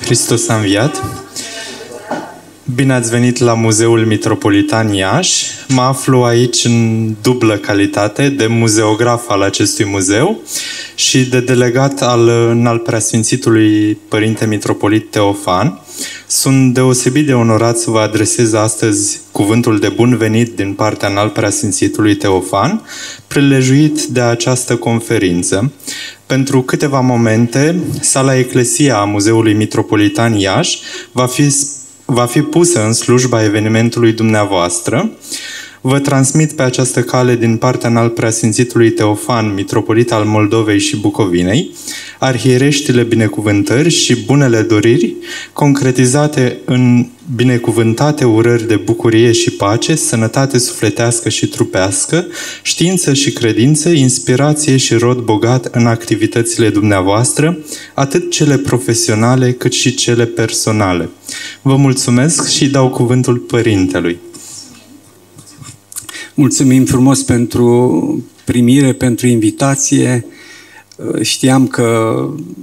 Hristos a înviat! Bine ați venit la Muzeul Mitropolitan Iași. Mă aflu aici în dublă calitate de muzeograf al acestui muzeu și de delegat al Înalt Preasfințitului Părinte Mitropolit Teofan. Sunt deosebit de onorat să vă adresez astăzi cuvântul de bun venit din partea Înalt Preasfințitului Teofan, prelejuit de această conferință. Pentru câteva momente, sala Eclesia a Muzeului Mitropolitan Iași va fi pusă în slujba evenimentului dumneavoastră. Vă transmit pe această cale din partea Înalt Preasfințitului Teofan, mitropolit al Moldovei și Bucovinei, arhiereștile binecuvântări și bunele doriri, concretizate în binecuvântate urări de bucurie și pace, sănătate sufletească și trupească, știință și credință, inspirație și rod bogat în activitățile dumneavoastră, atât cele profesionale cât și cele personale. Vă mulțumesc și dau cuvântul Părintelui. Mulțumim frumos pentru primire, pentru invitație. Știam că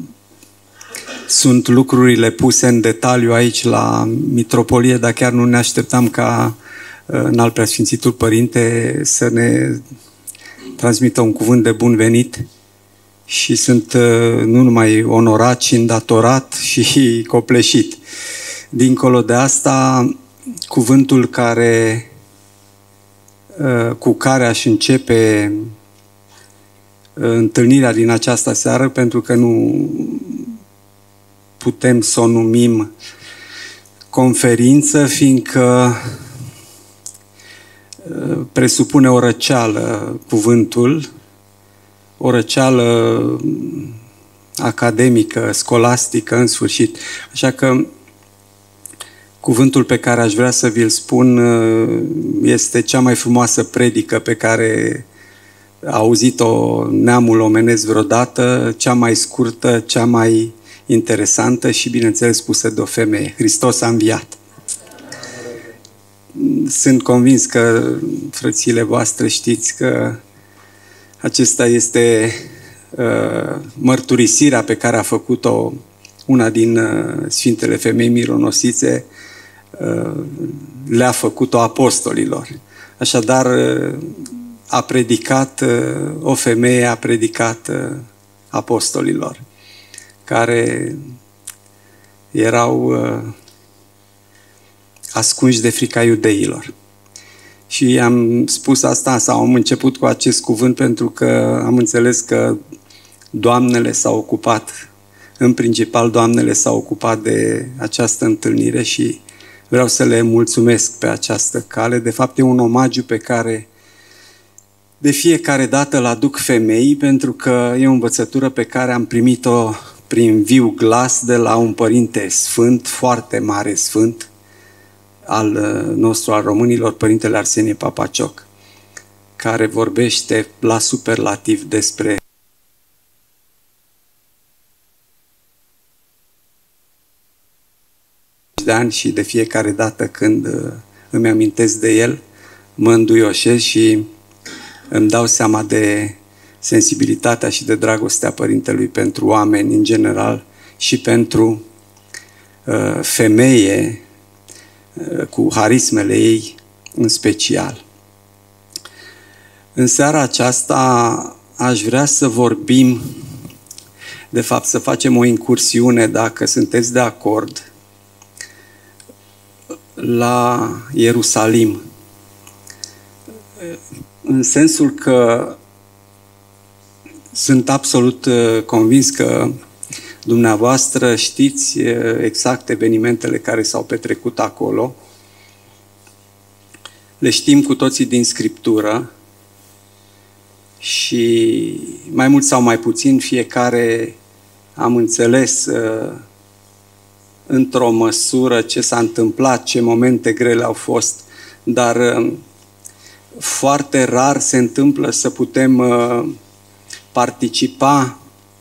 sunt lucrurile puse în detaliu aici la Mitropolie, dar chiar nu ne așteptam ca Înalt Preasfințitul Părinte să ne transmită un cuvânt de bun venit și sunt nu numai onorat, ci îndatorat și copleșit. Dincolo de asta, cuvântul cu care aș începe întâlnirea din această seară, pentru că nu putem să o numim conferință, fiindcă presupune o răceală cuvântul, o răceală academică, scolastică, în sfârșit. Așa că cuvântul pe care aș vrea să vi-l spun este cea mai frumoasă predică pe care a auzit-o neamul omenesc vreodată, cea mai scurtă, cea mai interesantă și, bineînțeles, spusă de o femeie. Hristos a înviat! Sunt convins că, frățile voastre, știți că acesta este mărturisirea pe care a făcut-o una din Sfintele Femei Mironosițe, le-a făcut-o apostolilor. Așadar, a predicat o femeie, a predicat apostolilor, care erau ascunși de frica iudeilor. Și am spus asta, sau am început cu acest cuvânt, pentru că am înțeles că doamnele s-au ocupat, în principal doamnele s-au ocupat de această întâlnire și vreau să le mulțumesc pe această cale. De fapt, e un omagiu pe care de fiecare dată îl aduc femeii, pentru că e o învățătură pe care am primit-o prin viu glas de la un părinte sfânt, foarte mare sfânt, al nostru, al românilor, Părintele Arsenie Papacioc, care vorbește la superlativ despre de ani și de fiecare dată când îmi amintesc de el, mă înduioșesc și îmi dau seama de sensibilitatea și de dragostea Părintelui pentru oameni în general și pentru femeie cu harismele ei în special. În seara aceasta aș vrea să vorbim, de fapt să facem o incursiune, dacă sunteți de acord, la Ierusalim. În sensul că sunt absolut convins că dumneavoastră știți exact evenimentele care s-au petrecut acolo. Le știm cu toții din Scriptură și mai mult sau mai puțin fiecare am înțeles într-o măsură ce s-a întâmplat, ce momente grele au fost, dar foarte rar se întâmplă să putem participa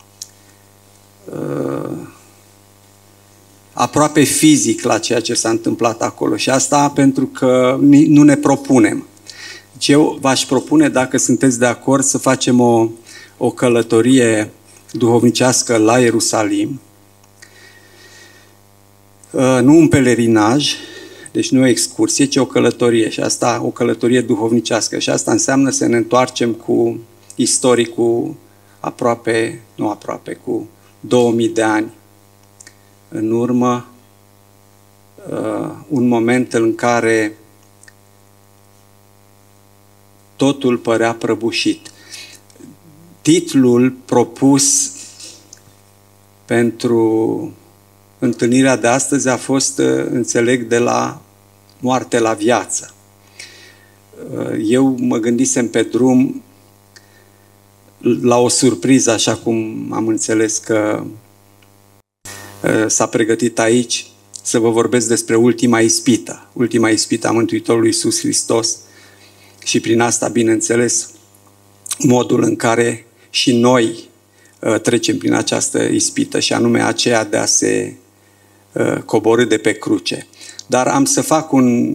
aproape fizic la ceea ce s-a întâmplat acolo. Și asta pentru că nu ne propunem. Deci eu v-aș propune, dacă sunteți de acord, să facem o călătorie duhovnicească la Ierusalim. Nu un pelerinaj, deci nu o excursie, ci o călătorie. Și asta, o călătorie duhovnicească. Și asta înseamnă să ne întoarcem cu istoricul cu 2000 de ani în urmă, un moment în care totul părea prăbușit. Titlul propus pentru întâlnirea de astăzi a fost, înțeleg, de la moarte la viață. Eu mă gândisem pe drum la o surpriză, așa cum am înțeles că s-a pregătit aici, să vă vorbesc despre ultima ispită a Mântuitorului Iisus Hristos și prin asta, bineînțeles, modul în care și noi trecem prin această ispită și anume aceea de a se coborî de pe cruce. Dar am să fac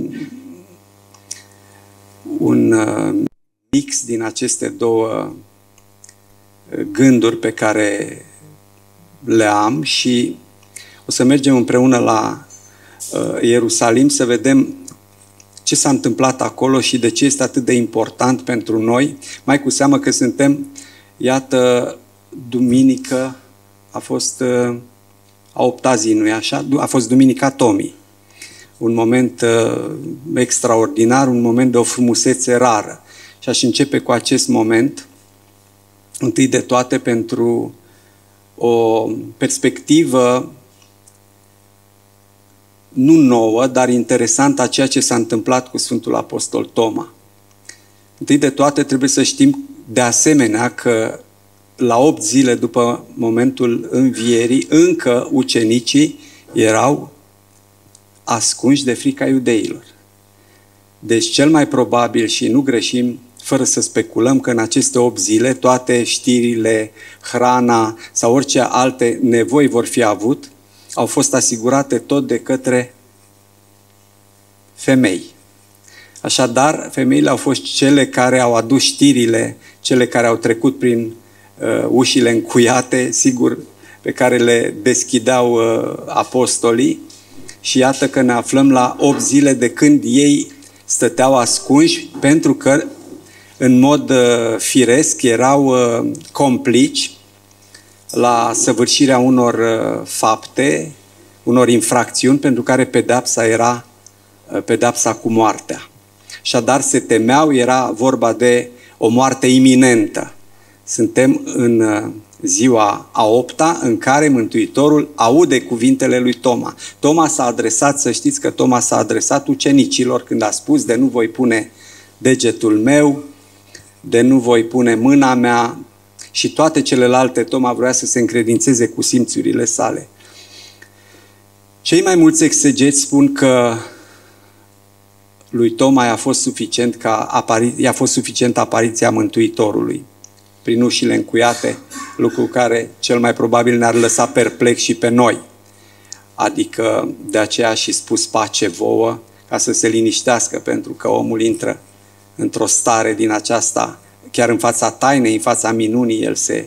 un mix din aceste două gânduri pe care le am și o să mergem împreună la Ierusalim să vedem ce s-a întâmplat acolo și de ce este atât de important pentru noi, mai cu seamă că suntem, iată, duminică, a fost a 8-a zi, nu-i așa? A fost Duminica Tomii. Un moment extraordinar, un moment de o frumusețe rară. Și aș începe cu acest moment, întâi de toate pentru o perspectivă nu nouă, dar interesantă a ceea ce s-a întâmplat cu Sfântul Apostol Toma. Întâi de toate trebuie să știm de asemenea că la 8 zile după momentul învierii, încă ucenicii erau ascunși de frica iudeilor. Deci cel mai probabil, și nu greșim fără să speculăm, că în aceste 8 zile toate știrile, hrana sau orice alte nevoi vor fi avut, au fost asigurate tot de către femei. Așadar, femeile au fost cele care au adus știrile, cele care au trecut prin ușile încuiate, sigur, pe care le deschideau apostolii. Și iată că ne aflăm la 8 zile de când ei stăteau ascunși, pentru că în mod firesc erau complici la săvârșirea unor fapte, unor infracțiuni pentru care pedeapsa era pedeapsa cu moartea. Așadar se temeau, era vorba de o moarte iminentă. Suntem în ziua a 8-a în care Mântuitorul aude cuvintele lui Toma. Toma s-a adresat, să știți că Toma s-a adresat ucenicilor când a spus: de nu voi pune degetul meu, de nu voi pune mâna mea, și toate celelalte. Toma vrea să se încredințeze cu simțurile sale. Cei mai mulți exegeți spun că lui Toma i-a fost suficient apariția Mântuitorului prin ușile încuiate, lucru care cel mai probabil ne-ar lăsa perplex și pe noi. Adică de aceea și spus pace vouă, ca să se liniștească, pentru că omul intră într-o stare din aceasta, chiar în fața tainei, în fața minunii, el se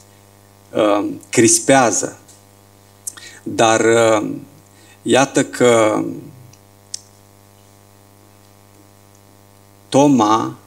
crispează. Dar iată că Toma,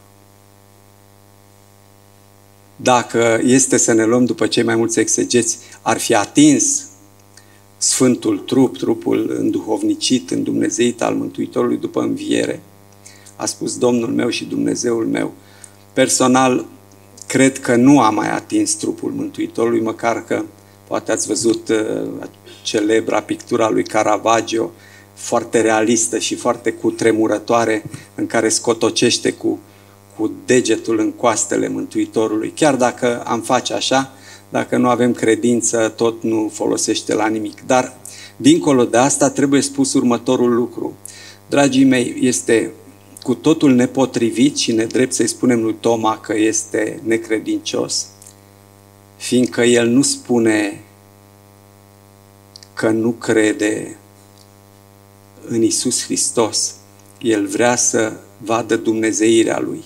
dacă este să ne luăm după cei mai mulți exegeți, ar fi atins Sfântul Trup, trupul înduhovnicit, îndumnezeit al Mântuitorului după înviere. A spus: Domnul meu și Dumnezeul meu. Personal, cred că nu a mai atins trupul Mântuitorului, măcar că poate ați văzut celebra pictura lui Caravaggio, foarte realistă și foarte cutremurătoare, în care scotocește cu degetul în coastele Mântuitorului. Chiar dacă am face așa, dacă nu avem credință, tot nu folosește la nimic. Dar, dincolo de asta, trebuie spus următorul lucru. Dragii mei, este cu totul nepotrivit și nedrept să-i spunem lui Toma că este necredincios, fiindcă el nu spune că nu crede în Iisus Hristos. El vrea să vadă dumnezeirea Lui.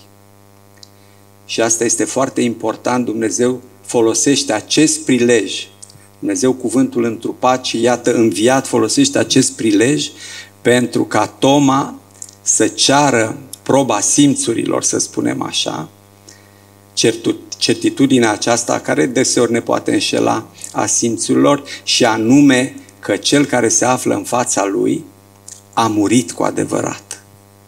Și asta este foarte important. Dumnezeu folosește acest prilej Dumnezeu cuvântul întrupat și iată înviat folosește acest prilej pentru ca Toma să ceară proba simțurilor, să spunem așa, certitudinea aceasta care deseori ne poate înșela a simțurilor și anume că cel care se află în fața lui a murit cu adevărat.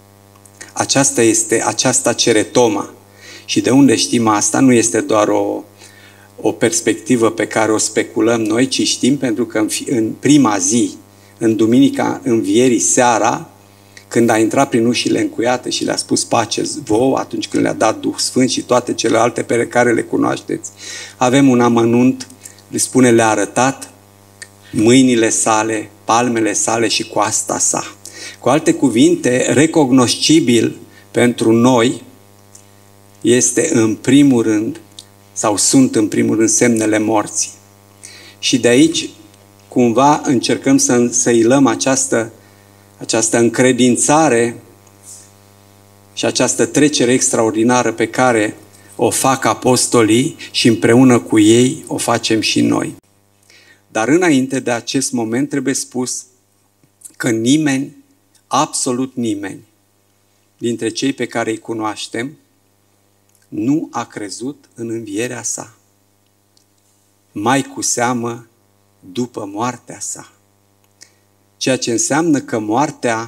Aceasta cere Toma. Și de unde știm asta? Nu este doar o perspectivă pe care o speculăm noi, ci știm pentru că în prima zi, în duminica învierii seara, când a intrat prin ușile încuiate și le-a spus pace vouă, atunci când le-a dat Duh Sfânt și toate celelalte pe care le cunoașteți, avem un amănunt, le spune, le-a arătat mâinile sale, palmele sale și coasta sa. Cu alte cuvinte, recognoscibil pentru noi este în primul rând, sau sunt în primul rând semnele morții. Și de aici, cumva, încercăm să ilăm această încredințare și această trecere extraordinară pe care o fac apostolii și împreună cu ei o facem și noi. Dar înainte de acest moment trebuie spus că nimeni, absolut nimeni, dintre cei pe care îi cunoaștem, nu a crezut în învierea sa. Mai cu seamă după moartea sa. Ceea ce înseamnă că moartea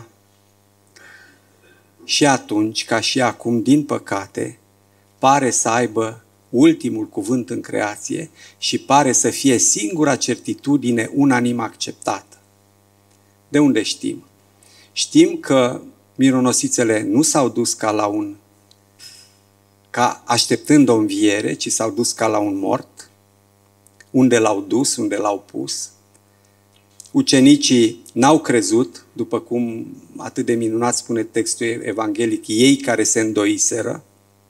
și atunci, ca și acum, din păcate, pare să aibă ultimul cuvânt în creație și pare să fie singura certitudine unanim acceptată. De unde știm? Știm că mironosițele nu s-au dus ca așteptând o înviere, ci s-au dus ca la un mort. Unde l-au dus, unde l-au pus. Ucenicii n-au crezut, după cum atât de minunat spune textul evanghelic, ei care se îndoiseră.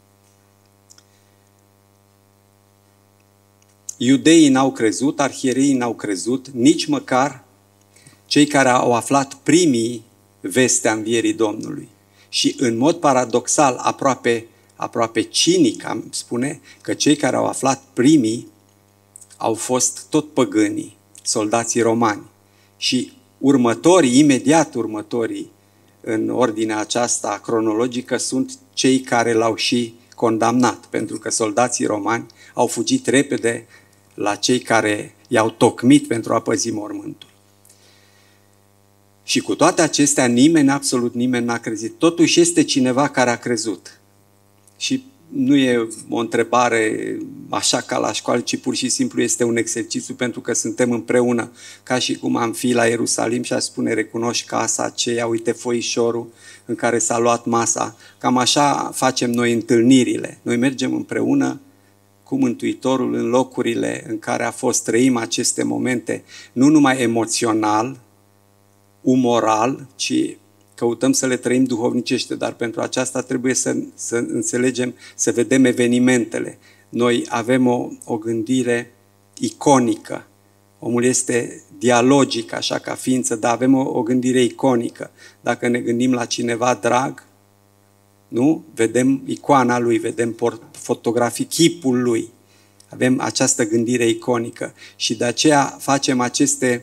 Iudeii n-au crezut, arhiereii n-au crezut, nici măcar cei care au aflat primii vestea învierii Domnului. Și în mod paradoxal, aproape cinic, am spune, că cei care au aflat primii au fost tot păgânii, soldații romani. Și imediat următorii, în ordinea aceasta cronologică, sunt cei care l-au și condamnat, pentru că soldații romani au fugit repede la cei care i-au tocmit pentru a păzi mormântul. Și cu toate acestea, nimeni, absolut nimeni n-a crezut. Totuși este cineva care a crezut. Și nu e o întrebare așa ca la școală, ci pur și simplu este un exercițiu pentru că suntem împreună, ca și cum am fi la Ierusalim și aș spune recunoști casa aceea, uite foișorul în care s-a luat masa. Cam așa facem noi întâlnirile. Noi mergem împreună cu Mântuitorul în locurile în care a fost, trăim aceste momente, nu numai emoțional, umoral, ci căutăm să le trăim duhovnicește, dar pentru aceasta trebuie să înțelegem, să vedem evenimentele. Noi avem o gândire iconică. Omul este dialogic, așa ca ființă, dar avem o gândire iconică. Dacă ne gândim la cineva drag, nu? Vedem icoana lui, vedem fotografii, chipul lui. Avem această gândire iconică și de aceea facem aceste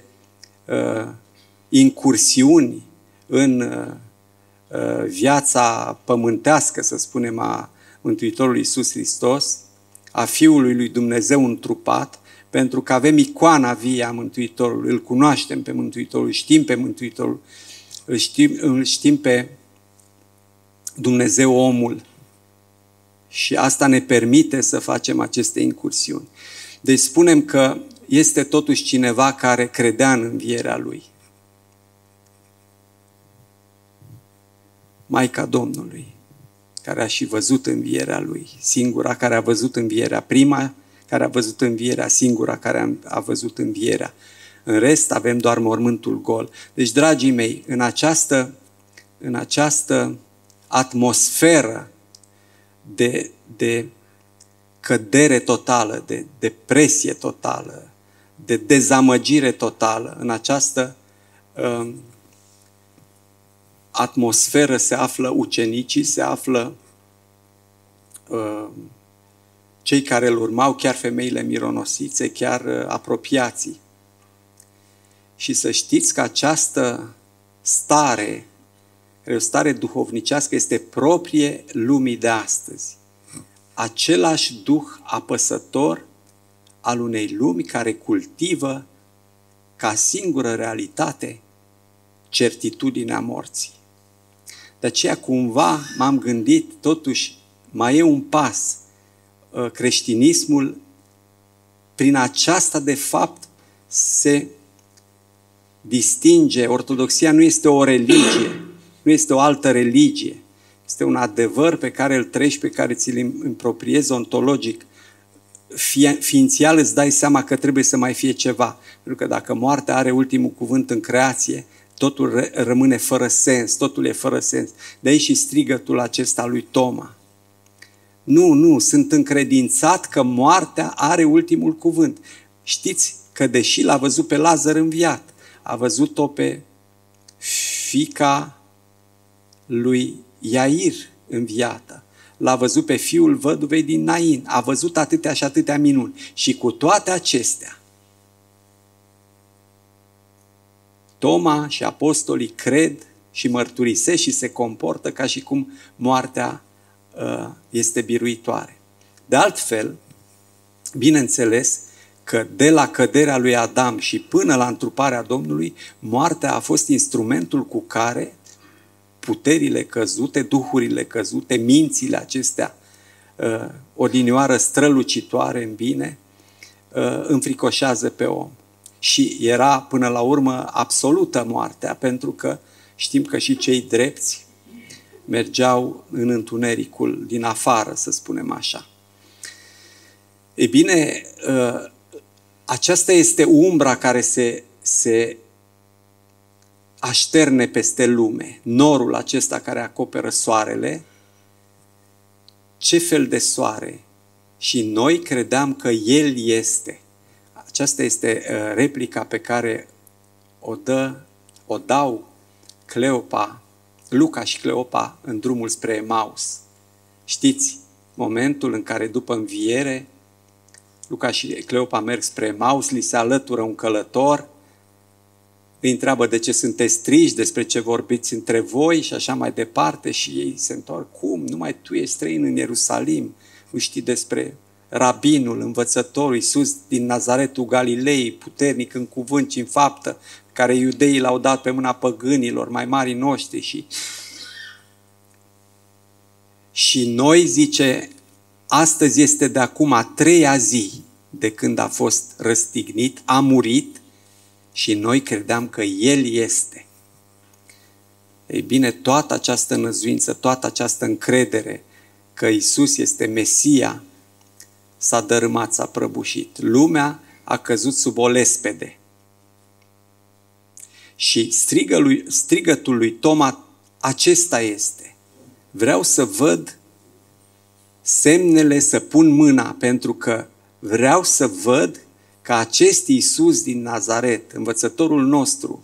incursiuni în viața pământească, să spunem, a Mântuitorului Iisus Hristos, a Fiului lui Dumnezeu întrupat, pentru că avem icoana vie a Mântuitorului, îl cunoaștem pe Mântuitorul, știm pe Mântuitorul, îl știm pe Dumnezeu omul și asta ne permite să facem aceste incursiuni. Deci spunem că este totuși cineva care credea în învierea lui. Maica Domnului, care a și văzut învierea lui, singura care a văzut învierea, prima care a văzut învierea, singura care a văzut învierea. În rest avem doar mormântul gol. Deci, dragii mei, în această atmosferă de cădere totală, de depresie totală, de dezamăgire totală, în această atmosferă se află ucenicii, se află cei care îl urmau, chiar femeile mironosițe, chiar apropiații. Și să știți că această stare, o stare duhovnicească, este proprie lumii de astăzi. Același duh apăsător al unei lumi care cultivă ca singură realitate certitudinea morții. De aceea cumva m-am gândit, totuși mai e un pas. Creștinismul prin aceasta de fapt se distinge. Ortodoxia nu este o religie, nu este o altă religie. Este un adevăr pe care îl trăiești, pe care ți-l împropriezi ontologic. Ființial îți dai seama că trebuie să mai fie ceva. Pentru că dacă moartea are ultimul cuvânt în creație, totul rămâne fără sens, totul e fără sens. De aici și strigătul acesta lui Toma. Nu, sunt încredințat că moartea are ultimul cuvânt. Știți că deși l-a văzut pe Lazar înviat, a văzut-o pe fiica lui Iair înviată, l-a văzut pe fiul văduvei din Nain, a văzut atâtea și atâtea minuni. Și cu toate acestea, Toma și apostolii cred și mărturisesc și se comportă ca și cum moartea este biruitoare. De altfel, bineînțeles că de la căderea lui Adam și până la întruparea Domnului, moartea a fost instrumentul cu care puterile căzute, duhurile căzute, mințile acestea odinioară strălucitoare în bine, înfricoșează pe om. Și era până la urmă absolută moartea, pentru că știm că și cei drepți mergeau în întunericul din afară, să spunem așa. Ei bine, aceasta este umbra care se așterne peste lume. Norul acesta care acoperă soarele. Ce fel de soare? Și noi credeam că El este. Aceasta este replica pe care o dau Luca și Cleopa în drumul spre Emaus. Știți, momentul în care după înviere, Luca și Cleopa merg spre Emaus, li se alătură un călător, îi întreabă de ce sunteți triști, despre ce vorbiți între voi și așa mai departe și ei se întorc. Cum? Numai tu ești străin în Ierusalim, nu știi despre rabinul, învățătorul Iisus din Nazaretul Galilei, puternic în cuvânt și în faptă, care iudeii l-au dat pe mâna păgânilor, mai marii noștri. Și noi, zice, astăzi este de acum a 3-a zi de când a fost răstignit, a murit și noi credeam că El este. Ei bine, toată această năzuință, toată această încredere că Iisus este Mesia, s-a dărâmat, s-a prăbușit. Lumea a căzut sub o lespede. Și strigătul lui Toma acesta este. Vreau să văd semnele, să pun mâna, pentru că vreau să văd că acest Iisus din Nazaret, învățătorul nostru,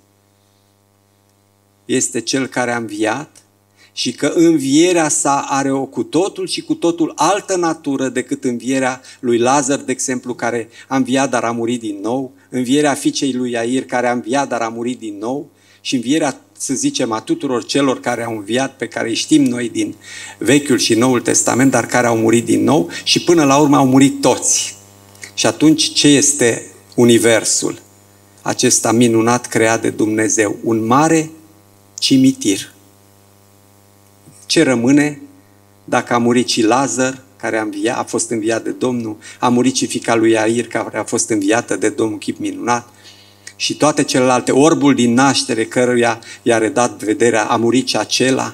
este Cel care a înviat și că învierea sa are o cu totul și cu totul altă natură decât învierea lui Lazar, de exemplu, care a înviat, dar a murit din nou, învierea fiicei lui Iair, care a înviat, dar a murit din nou, și învierea, să zicem, a tuturor celor care au înviat, pe care îi știm noi din Vechiul și Noul Testament, dar care au murit din nou și până la urmă au murit toți. Și atunci ce este universul acesta minunat creat de Dumnezeu? Un mare cimitir. Ce rămâne dacă a murit și Lazar, care a fost înviat de Domnul, a murit și fiica lui Iair, care a fost înviată de Domnul, chip minunat, și toate celelalte, orbul din naștere, căruia i-a redat vederea, a murit și acela.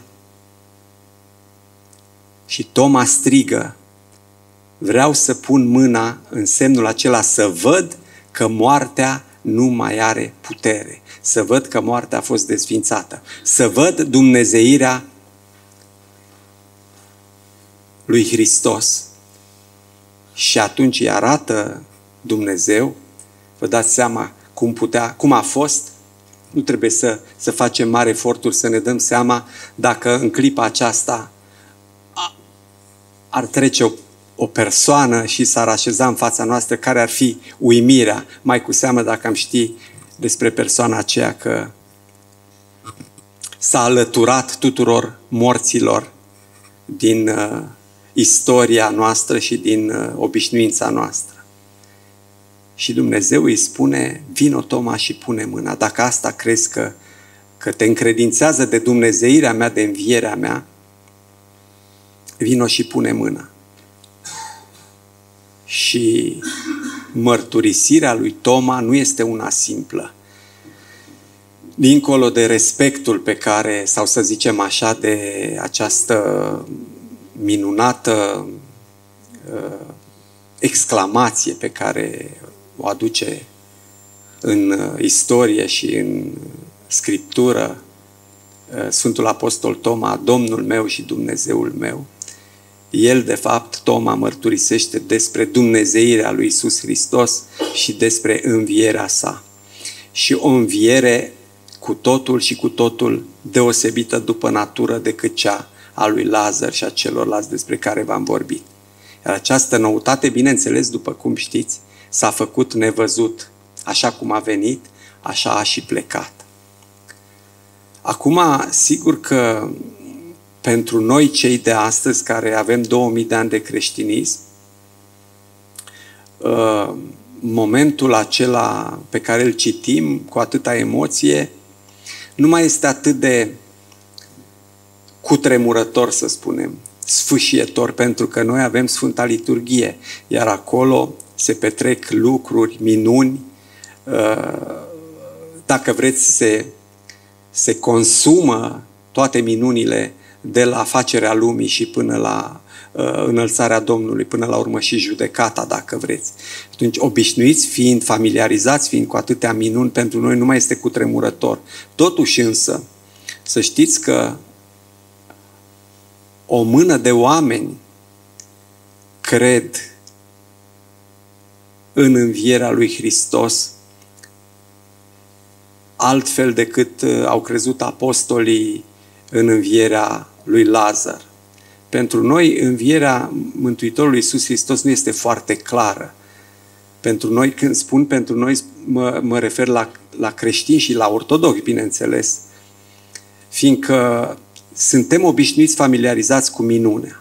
Și Toma strigă, vreau să pun mâna în semnul acela, să văd că moartea nu mai are putere, să văd că moartea a fost desfințată, să văd dumnezeirea lui Hristos. Și atunci îi arată Dumnezeu, vă dați seama cum a fost. Nu trebuie să facem mari eforturi să ne dăm seama dacă în clipa aceasta ar trece o persoană și s-ar așeza în fața noastră, care ar fi uimirea, mai cu seamă dacă am ști despre persoana aceea că s-a alăturat tuturor morților din istoria noastră și din obișnuința noastră. Și Dumnezeu îi spune, vino Toma și pune mâna. Dacă asta crezi că te încredințează de dumnezeirea mea, de învierea mea, vino și pune mâna. Și mărturisirea lui Toma nu este una simplă. Dincolo de respectul pe care, sau să zicem așa, de această minunată exclamație pe care o aduce în istorie și în Scriptură Sfântul Apostol Toma, Domnul meu și Dumnezeul meu, el, de fapt, Toma mărturisește despre dumnezeirea lui Iisus Hristos și despre învierea sa. Și o înviere cu totul și cu totul deosebită după natură decât cea a lui Lazar și a celorlalți despre care v-am vorbit. Iar această noutate, bineînțeles, după cum știți, s-a făcut nevăzut. Așa cum a venit, așa a și plecat. Acum, sigur că pentru noi cei de astăzi, care avem 2000 de ani de creștinism, momentul acela pe care îl citim cu atâta emoție nu mai este atât de cutremurător, să spunem, sfâșietor, pentru că noi avem Sfânta Liturghie, iar acolo se petrec lucruri, minuni, dacă vreți, se consumă toate minunile de la facerea lumii și până la înălțarea Domnului, până la urmă și judecata, dacă vreți. Atunci, obișnuiți fiind, familiarizați fiind cu atâtea minuni, pentru noi nu mai este cutremurător. Totuși însă, să știți că o mână de oameni cred în învierea lui Hristos altfel decât au crezut apostolii în învierea lui Lazar. Pentru noi, învierea Mântuitorului Iisus Hristos nu este foarte clară. Pentru noi, când spun pentru noi, mă refer la creștini și la ortodoxi, bineînțeles, fiindcă suntem obișnuiți, familiarizați cu minunea.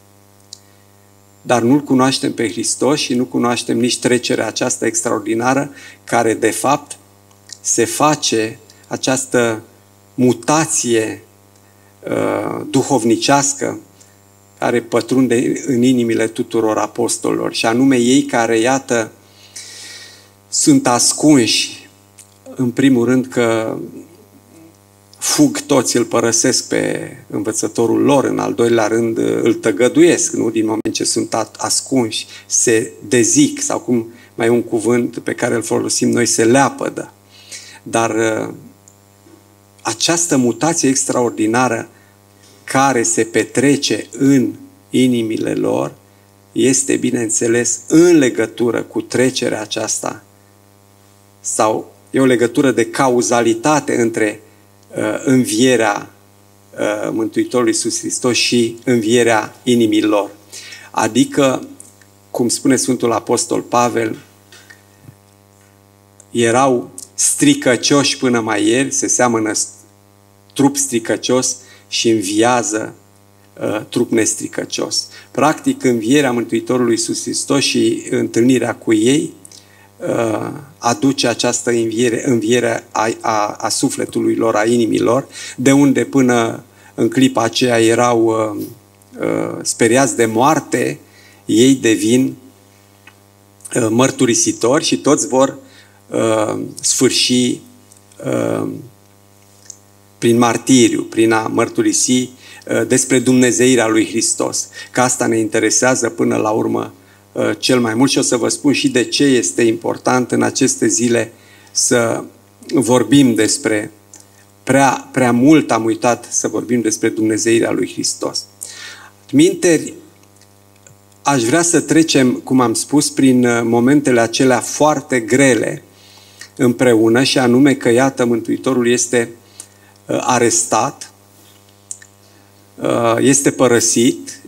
Dar nu-L cunoaștem pe Hristos și nu cunoaștem nici trecerea aceasta extraordinară care, de fapt, se face această mutație duhovnicească care pătrunde în inimile tuturor apostolilor, și anume ei care, iată, sunt ascunși, în primul rând că fug toți, îl părăsesc pe învățătorul lor, în al doilea rând îl tăgăduiesc, nu? Din moment ce sunt ascunși, se dezic, sau cum mai e un cuvânt pe care îl folosim noi, se leapădă. Dar această mutație extraordinară care se petrece în inimile lor este, bineînțeles, în legătură cu trecerea aceasta, sau e o legătură de cauzalitate între învierea Mântuitorului Iisus Hristos și învierea inimilor. Adică, cum spune Sfântul Apostol Pavel, erau stricăcioși până mai ieri, se seamănă trup stricăcios și înviază trup nestricăcios. Practic, învierea Mântuitorului Iisus Hristos și întâlnirea cu ei aduce această înviere a sufletului lor, a inimilor, de unde până în clipa aceea erau speriați de moarte, ei devin mărturisitori și toți vor sfârși prin martiriu, prin a mărturisi despre dumnezeirea lui Hristos. Că asta ne interesează până la urmă cel mai mult și o să vă spun și de ce este important în aceste zile să vorbim despre, prea mult am uitat să vorbim despre dumnezeirea lui Hristos. Minteri, aș vrea să trecem, cum am spus, prin momentele acelea foarte grele împreună, și anume că, iată, Mântuitorul este arestat, este părăsit,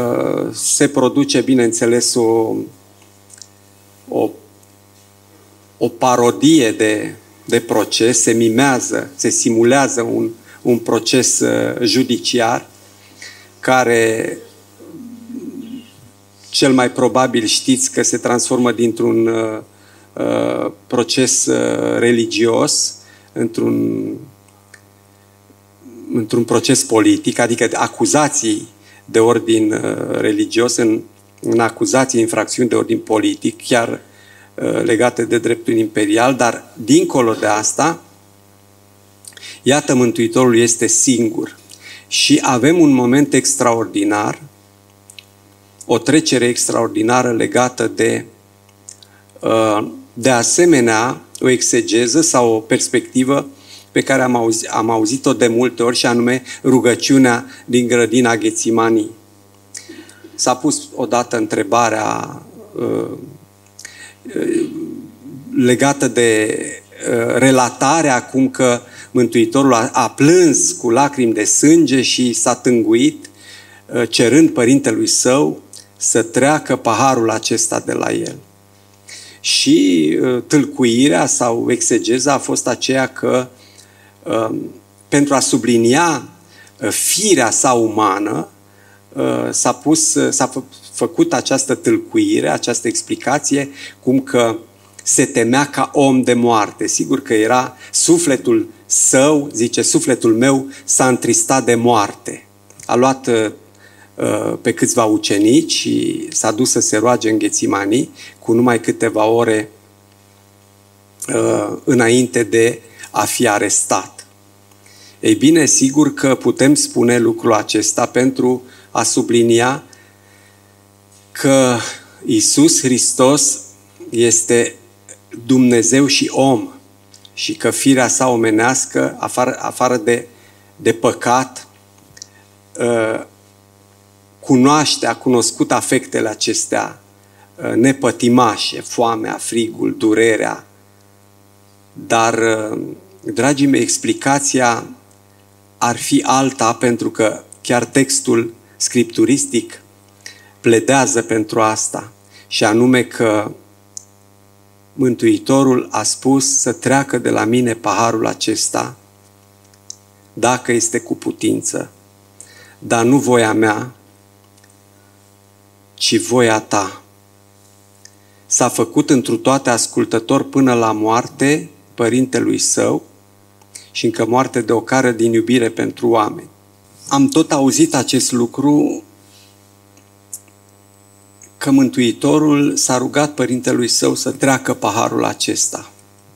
se produce, bineînțeles, o o parodie de proces, se mimează, se simulează un proces judiciar care cel mai probabil știți că se transformă dintr-un proces religios într-un proces politic, adică acuzații de ordin religios în acuzații, infracțiuni de ordin politic, chiar legate de dreptul imperial, dar dincolo de asta, iată, Mântuitorul este singur. Și avem un moment extraordinar, o trecere extraordinară legată de asemenea o exegeză sau o perspectivă pe care am auzit-o de multe ori, și anume rugăciunea din grădina Ghețimanii. S-a pus odată întrebarea legată de relatarea cum că Mântuitorul a plâns cu lacrimi de sânge și s-a tânguit cerând părintelui său să treacă paharul acesta de la el. Și tâlcuirea sau exegeza a fost aceea că pentru a sublinia firea sa umană s-a făcut această tâlcuire, această explicație, cum că se temea ca om de moarte. Sigur că era sufletul său, zice, sufletul meu s-a întristat de moarte. A luat pe câțiva ucenici și s-a dus să se roage în Ghețimanii cu numai câteva ore înainte de a fi arestat. Ei bine, sigur că putem spune lucrul acesta pentru a sublinia că Iisus Hristos este Dumnezeu și om și că firea sa omenească, afară de păcat, a cunoscut afectele acestea nepătimașe, foamea, frigul, durerea. Dar, dragii mei, explicația ar fi alta, pentru că chiar textul scripturistic pledează pentru asta, și anume că Mântuitorul a spus să treacă de la mine paharul acesta, dacă este cu putință, dar nu voia mea, ci voia ta. S-a făcut întru toate ascultător până la moarte părintelui său și încă moarte de ocară din iubire pentru oameni. Am tot auzit acest lucru, că Mântuitorul s-a rugat părintelui său să treacă paharul acesta,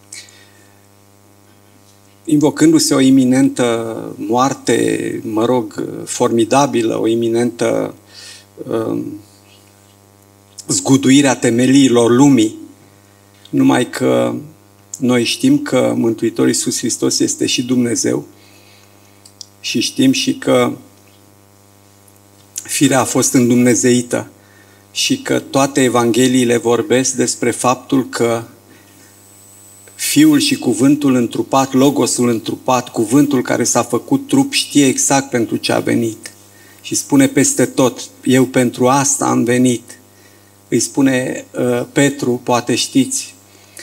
invocându-se o iminentă moarte, formidabilă, o iminentă zguduire a temeliilor lumii. Numai că noi știm că Mântuitorul Iisus Hristos este și Dumnezeu și știm și că firea a fost îndumnezeită și că toate evangheliile vorbesc despre faptul că Fiul și Cuvântul întrupat, Logosul întrupat, Cuvântul care s-a făcut trup, știe exact pentru ce a venit. Și spune peste tot, eu pentru asta am venit. Îi spune Petru, poate știți,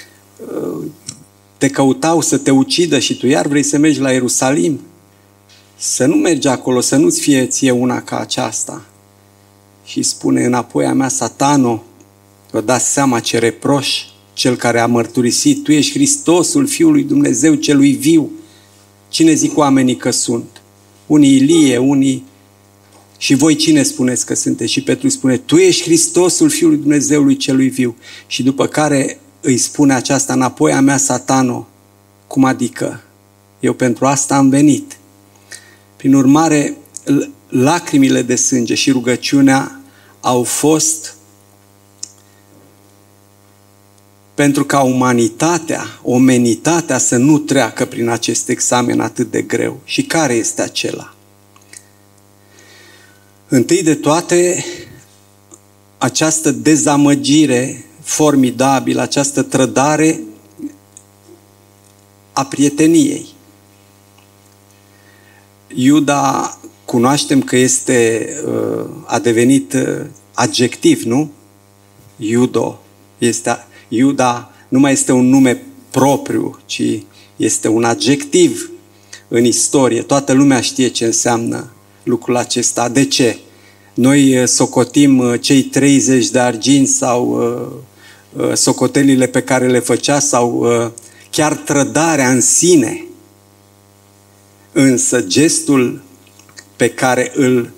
te căutau să te ucidă și tu iar vrei să mergi la Ierusalim? Să nu mergi acolo, să nu-ți fie ție una ca aceasta. Și spune înapoi a mea, Satano, vă dați seama ce reproș, cel care a mărturisit, tu ești Hristosul, Fiul lui Dumnezeu, celui viu. Cine zic oamenii că sunt? Unii Ilie, unii... Și voi cine spuneți că sunteți? Și Petru spune, tu ești Hristosul, Fiul lui Dumnezeului celui viu. Și după care îi spune aceasta înapoi a mea, Satano. Cum adică? Eu pentru asta am venit. Prin urmare, lacrimile de sânge și rugăciunea au fost pentru ca omenitatea să nu treacă prin acest examen atât de greu. Și care este acela? Întâi de toate, această dezamăgire formidabilă, această trădare a prieteniei. Iuda, cunoaștem că a devenit adjectiv, nu? Iuda nu mai este un nume propriu, ci este un adjectiv în istorie. Toată lumea știe ce înseamnă lucrul acesta. De ce? Noi socotim cei 30 de arginți sau socotelile pe care le făcea sau chiar trădarea în sine. Însă gestul pe care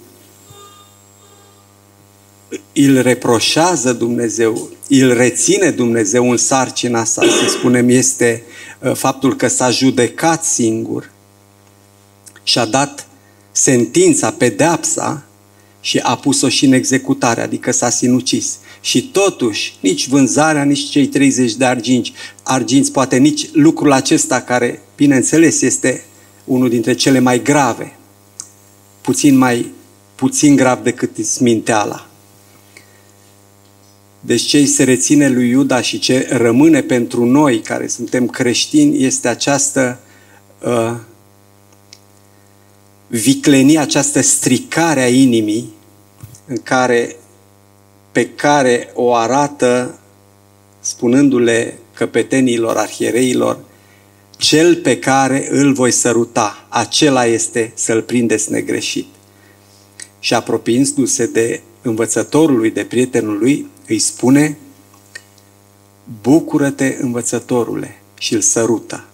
îl reproșează Dumnezeu, îl reține Dumnezeu în sarcina asta, să spunem, este faptul că s-a judecat singur și a dat sentința, pedeapsa și a pus-o și în executare, adică s-a sinucis. Și totuși, nici vânzarea, nici cei 30 de arginți, poate nici lucrul acesta care, bineînțeles, este unul dintre cele mai grave, puțin grav decât sminteala. Deci ce se reține lui Iuda și ce rămâne pentru noi care suntem creștini este această viclenie, această stricare a inimii pe care o arată spunându-le căpetenilor, arhiereilor, cel pe care îl voi săruta, acela este să-l prindeți negreșit. Și apropiindu-se de învățătorului, de prietenul lui, îi spune: bucură-te, învățătorule, și îl sărută.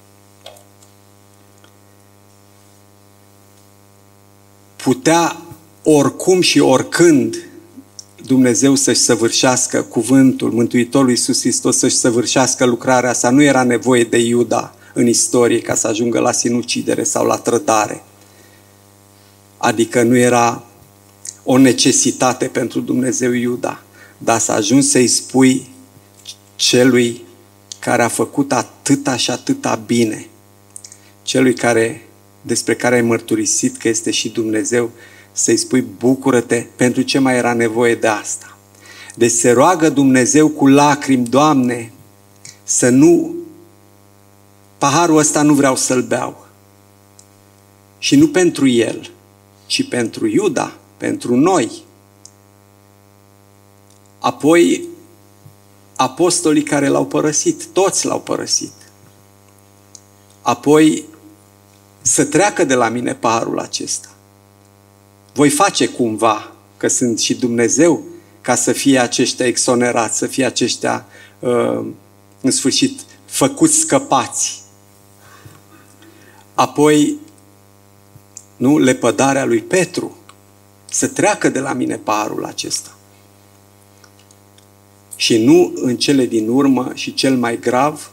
Putea oricum și oricând Dumnezeu să-și săvârșească cuvântul Mântuitorului Iisus Hristos, să-și săvârșească lucrarea sa. Nu era nevoie de Iuda în istorie ca să ajungă la sinucidere sau la trădare. Adică nu era o necesitate pentru Dumnezeu Iuda, dar s-a ajuns să-i spui celui care a făcut atâta și atâta bine, celui despre care ai mărturisit că este și Dumnezeu, să-i spui bucură-te. Pentru ce mai era nevoie de asta? Deci se roagă Dumnezeu cu lacrimi: Doamne, să nu, paharul ăsta nu vreau să-l beau. Și nu pentru el, ci pentru Iuda, pentru noi. Apoi, apostolii care l-au părăsit, toți l-au părăsit. Apoi, să treacă de la mine paharul acesta. Voi face cumva, că sunt și Dumnezeu, ca să fie aceștia exonerați, să fie aceștia, în sfârșit, făcuți scăpați. Apoi, nu, lepădarea lui Petru, să treacă de la mine paharul acesta. Și nu în cele din urmă și cel mai grav,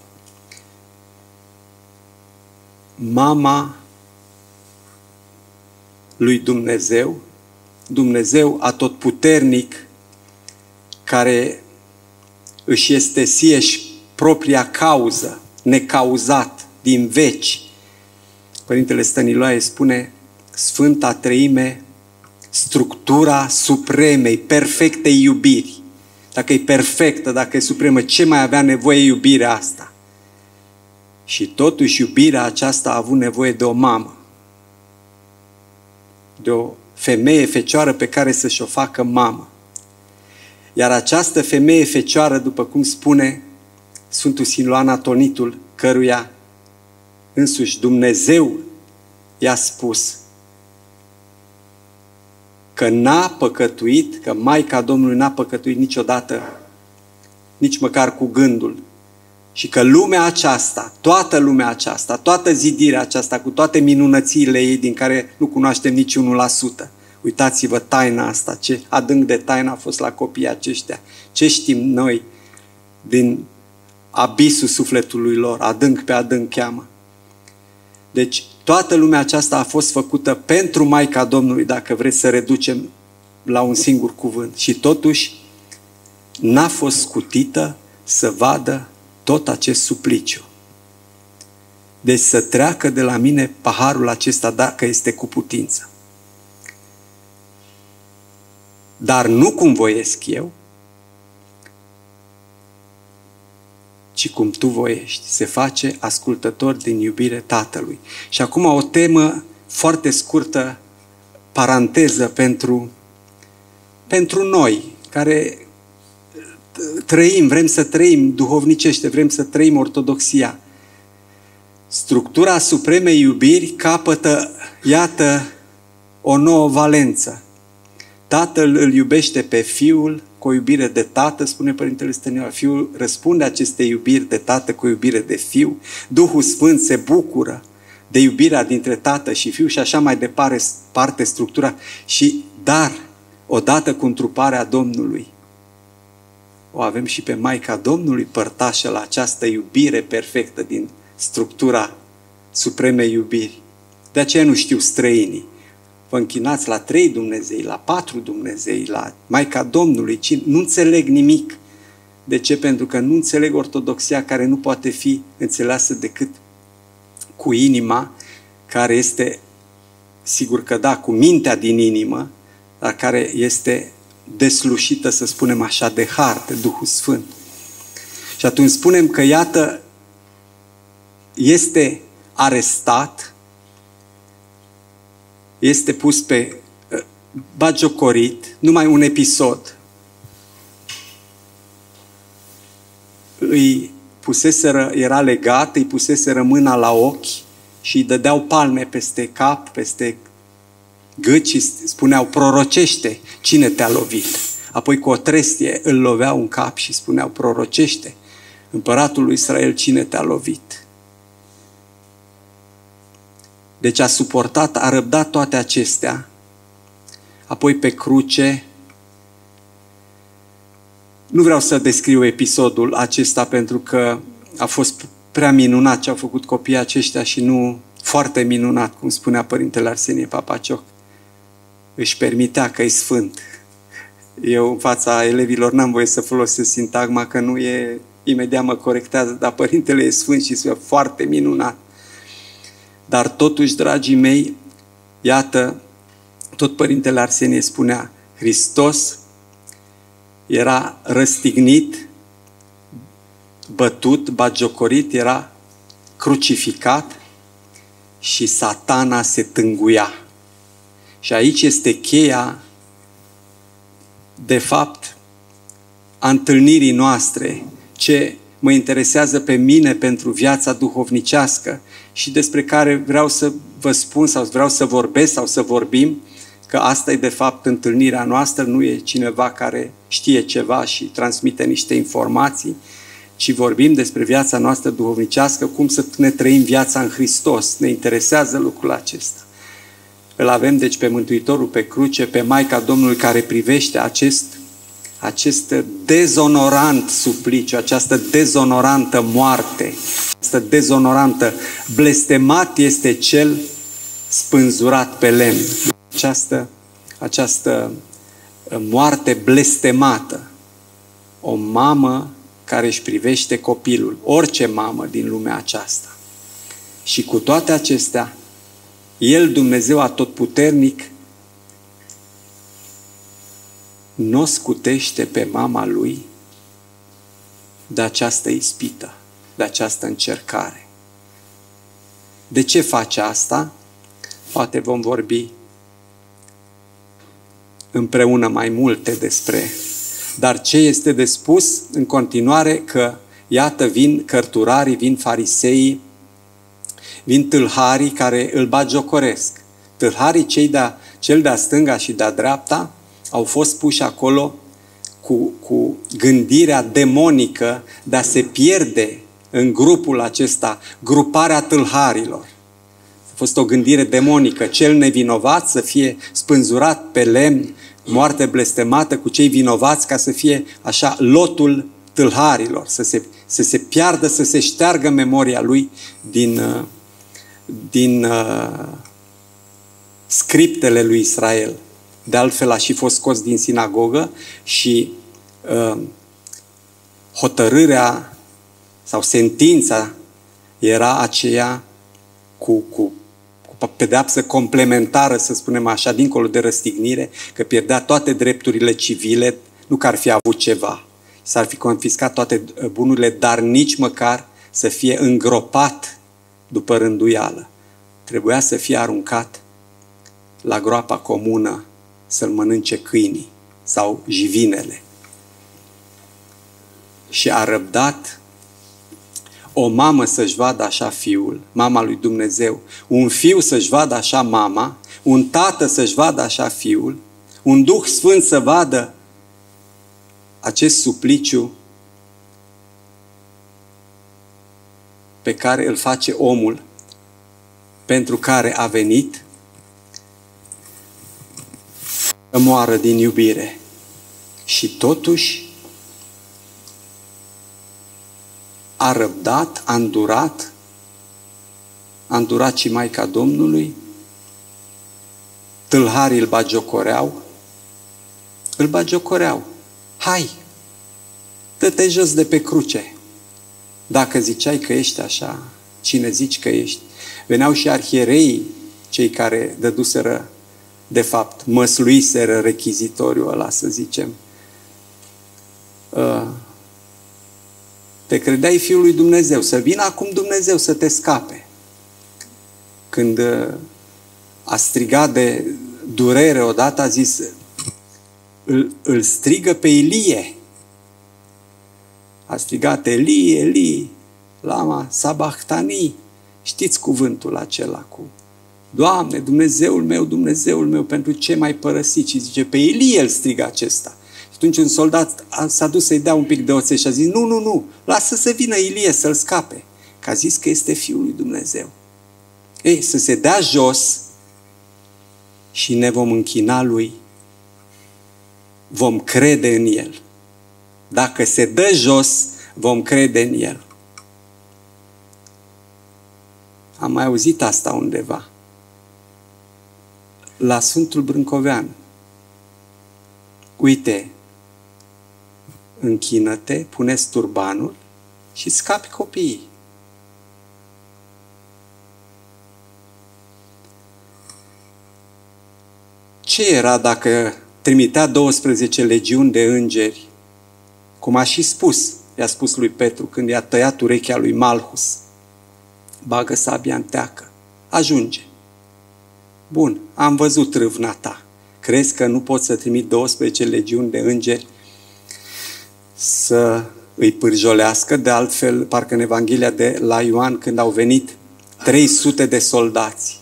mama lui Dumnezeu, Dumnezeu atotputernic, care își este sieși propria cauză, necauzat, din veci. Părintele Stăniloae spune: Sfânta Treime, structura supremei, perfectei iubiri. Dacă e perfectă, dacă e supremă, ce mai avea nevoie iubirea asta? Și totuși iubirea aceasta a avut nevoie de o mamă, de o femeie fecioară pe care să-și o facă mamă. Iar această femeie fecioară, după cum spune Sfântul Siluan Atonitul, căruia însuși Dumnezeu i-a spus că n-a păcătuit, că Maica Domnului n-a păcătuit niciodată, nici măcar cu gândul. Și că lumea aceasta, toată lumea aceasta, toată zidirea aceasta, cu toate minunățiile ei, din care nu cunoaștem nici 1%. Uitați-vă taina asta, ce adânc de taină a fost la copiii aceștia. Ce știm noi din abisul sufletului lor, adânc pe adânc cheamă. Deci, toată lumea aceasta a fost făcută pentru Maica Domnului, dacă vreți să reducem la un singur cuvânt. Și totuși, n-a fost scutită să vadă tot acest supliciu. Deci să treacă de la mine paharul acesta, dacă este cu putință. Dar nu cum voiesc eu, ci cum tu voiești. Se face ascultător din iubire Tatălui. Și acum o temă foarte scurtă, paranteză pentru noi, care trăim, vrem să trăim duhovnicește, vrem să trăim ortodoxia. Structura supremei iubiri capătă, iată, o nouă valență. Tatăl îl iubește pe Fiul cu o iubire de tată, spune Părintele Stăniloae. Fiul răspunde acestei iubiri de tată cu iubire de Fiu. Duhul Sfânt se bucură de iubirea dintre tată și Fiu și așa mai departe structura. Dar, odată cu întruparea Domnului, o avem și pe Maica Domnului părtașă la această iubire perfectă din structura supremei iubiri. De aceea nu știu străinii. Vă închinați la 3 Dumnezei, la 4 Dumnezei, la Maica Domnului, nu înțeleg nimic. De ce? Pentru că nu înțeleg ortodoxia care nu poate fi înțeleasă decât cu inima, care este, sigur că da, cu mintea din inimă, dar care este deslușită, să spunem așa, de har, de Duhul Sfânt. Și atunci spunem că, iată, este arestat, este pus pe bagiocorit, numai un episod. Era legat, îi puseseră mâna la ochi și îi dădeau palme peste cap, peste gât și spuneau, prorocește, cine te-a lovit? Apoi cu o trestie îl loveau în cap și spuneau, prorocește, împăratul lui Israel, cine te-a lovit? Deci a suportat, a răbdat toate acestea. Apoi pe cruce, nu vreau să descriu episodul acesta pentru că a fost prea minunat ce au făcut copiii aceștia și nu foarte minunat, cum spunea Părintele Arsenie Papacioc. Își permitea că e sfânt. Eu în fața elevilor n-am voie să folosesc sintagma că nu e, imediat mă corectează, dar Părintele e sfânt și e foarte minunat. Dar totuși, dragii mei, iată, tot Părintele Arsenie spunea, Hristos era răstignit, bătut, bagiocorit, era crucificat și Satana se tânguia. Și aici este cheia, de fapt, a întâlnirii noastre, ce mă interesează pe mine pentru viața duhovnicească și despre care vreau să vă spun sau vreau să vorbesc sau să vorbim, că asta e de fapt întâlnirea noastră, nu e cineva care știe ceva și transmite niște informații, ci vorbim despre viața noastră duhovnicească, cum să ne trăim viața în Hristos. Ne interesează lucrul acesta. Îl avem deci pe Mântuitorul pe cruce, pe Maica Domnului care privește acest dezonorant supliciu, această dezonorantă moarte, această dezonorantă, blestemat este cel spânzurat pe lemn. Această moarte blestemată. O mamă care își privește copilul, orice mamă din lumea aceasta. Și cu toate acestea, El, Dumnezeu Atotputernic, nu o scutește pe mama Lui de această ispită, de această încercare. De ce face asta? Poate vom vorbi împreună mai multe despre. Dar ce este de spus în continuare? Că iată vin cărturarii, vin fariseii, vin tâlharii care îl bagiocoresc. Tâlharii cel de-a stânga și de-a dreapta au fost puși acolo cu gândirea demonică de a se pierde în grupul acesta, gruparea tâlharilor. A fost o gândire demonică, cel nevinovat să fie spânzurat pe lemn, moarte blestemată cu cei vinovați, ca să fie așa lotul tâlharilor, să se piardă, să se șteargă memoria lui din scriptele lui Israel. De altfel a și fost scos din sinagogă și hotărârea sau sentința era aceea cu pedeapsă complementară, să spunem așa, dincolo de răstignire, că pierdea toate drepturile civile, nu că ar fi avut ceva. S-ar fi confiscat toate bunurile, dar nici măcar să fie îngropat după rânduială. Trebuia să fie aruncat la groapa comună să-l mănânce câinii sau jivinele. și a răbdat o mamă să-și vadă așa fiul, mama lui Dumnezeu, un fiu să-și vadă așa mama, un tată să-și vadă așa fiul, un Duh Sfânt să vadă acest supliciu pe care îl face omul, pentru care a venit să moară din iubire. Și totuși a răbdat, a îndurat și Maica Domnului, tâlharii îl bagiocoreau. Hai, dă-te jos de pe cruce. Dacă ziceai că ești așa, cine zici că ești? Veneau și arhiereii, cei care dăduseră, de fapt, măsluiseră rechizitoriul ăla, să zicem. Te credeai Fiul lui Dumnezeu, să vină acum Dumnezeu să te scape. Când a strigat de durere odată, a zis, îl strigă pe Ilie. A strigat, Eli, Eli, lama sabachthani. Știți cuvântul acela cu Doamne, Dumnezeul meu, pentru ce m-ai părăsit? Și zice, pe Ilie îl strigă acesta. Și atunci un soldat s-a dus să-i dea un pic de oțet și a zis, nu, lasă să vină Ilie să-l scape. Că a zis că este Fiul lui Dumnezeu. Ei, să se dea jos și ne vom închina lui. Vom crede în el. Dacă se dă jos, vom crede în el. Am mai auzit asta undeva. La Sfântul Brâncovean. Uite, închină-te, pune-ți turbanul și scapi copiii. Ce era dacă trimitea 12 legiuni de îngeri, cum a și spus, i-a spus lui Petru când i-a tăiat urechea lui Malhus, bagă sabia în teacă, ajunge. Bun, am văzut râvna ta. Crezi că nu poți să trimit 12 legiuni de îngeri să îi pârjolească? De altfel, parcă în Evanghelia de la Ioan, când au venit 300 de soldați,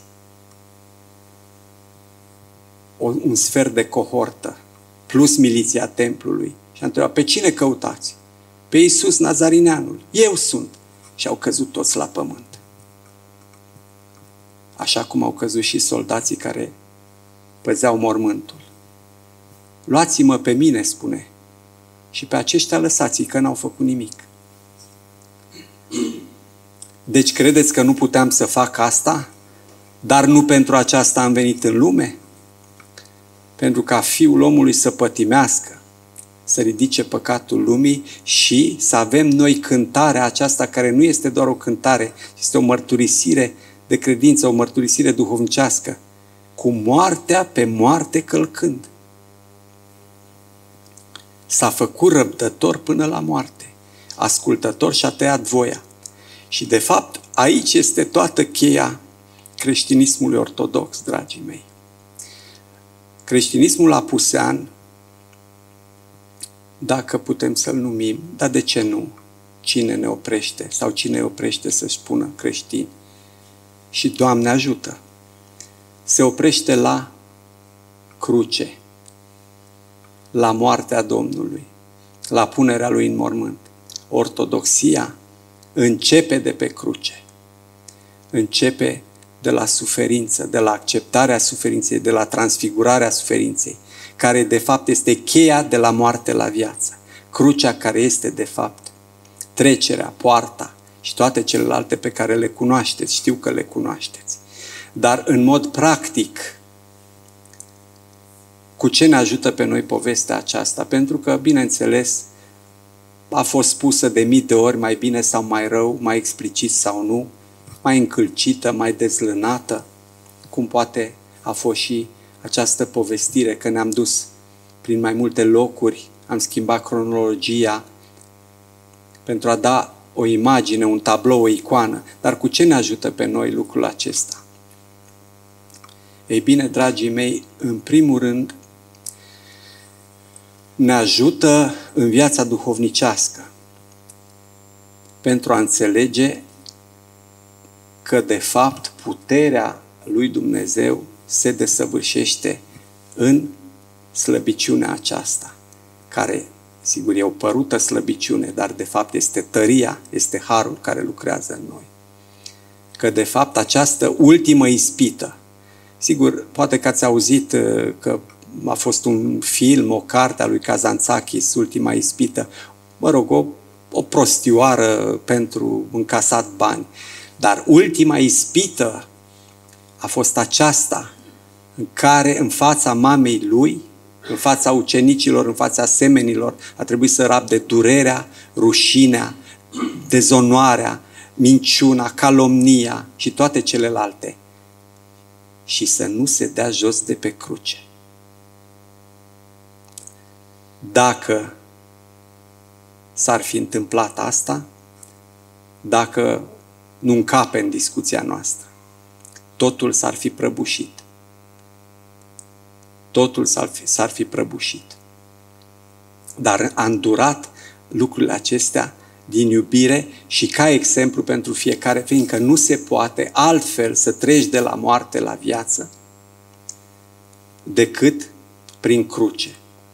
un sfert de cohortă, plus miliția templului. Și a întrebat, pe cine căutați? Pe Iisus Nazarineanul. Eu sunt. Și au căzut toți la pământ. Așa cum au căzut și soldații care păzeau mormântul. Luați-mă pe mine, spune, și pe aceștia lăsați-i, că n-au făcut nimic. Deci credeți că nu puteam să fac asta? Dar nu pentru aceasta am venit în lume? Pentru ca Fiul omului să pătimească, să ridice păcatul lumii și să avem noi cântarea aceasta, care nu este doar o cântare, este o mărturisire de credință, o mărturisire duhovnicească, cu moartea pe moarte călcând. S-a făcut răbdător până la moarte, ascultător și a tăiat voia. Și de fapt, aici este toată cheia creștinismului ortodox, dragii mei. Creștinismul apusean, dacă putem să-l numim, dar de ce nu? Cine ne oprește sau cine ne oprește să-și spună creștini? Și Doamne ajută! Se oprește la cruce, la moartea Domnului, la punerea Lui în mormânt. Ortodoxia începe de pe cruce, începe de la suferință, de la acceptarea suferinței, de la transfigurarea suferinței, care de fapt este cheia de la moarte la viață. Crucea care este de fapt trecerea, poarta și toate celelalte pe care le cunoașteți, știu că le cunoașteți. Dar în mod practic, cu ce ne ajută pe noi povestea aceasta? Pentru că, bineînțeles, a fost spusă de mii de ori, mai bine sau mai rău, mai explicit sau nu, mai încălcită, mai dezlănată, cum poate a fost și această povestire, că ne-am dus prin mai multe locuri, am schimbat cronologia pentru a da o imagine, un tablou, o icoană. Dar cu ce ne ajută pe noi lucrul acesta? Ei bine, dragii mei, în primul rând, ne ajută în viața duhovnicească. pentru a înțelege că de fapt puterea lui Dumnezeu se desăvârșește în slăbiciunea aceasta, care, sigur, e o părută slăbiciune, dar de fapt este tăria, este harul care lucrează în noi. Că de fapt această ultimă ispită, sigur, poate că ați auzit că a fost un film, o carte a lui Kazantzakis, Ultima ispită, mă rog, o prostioară pentru încasat bani. Dar ultima ispită a fost aceasta, în care în fața mamei lui, în fața ucenicilor, în fața semenilor, a trebuit să rabde durerea, rușinea, dezonoarea, minciuna, calomnia și toate celelalte. Și să nu se dea jos de pe cruce. Dacă s-ar fi întâmplat asta, dacă nu încape în discuția noastră, totul s-ar fi prăbușit. Totul s-ar fi prăbușit. Dar a îndurat lucrurile acestea din iubire și ca exemplu pentru fiecare, fiindcă nu se poate altfel să treci de la moarte la viață decât prin cruce.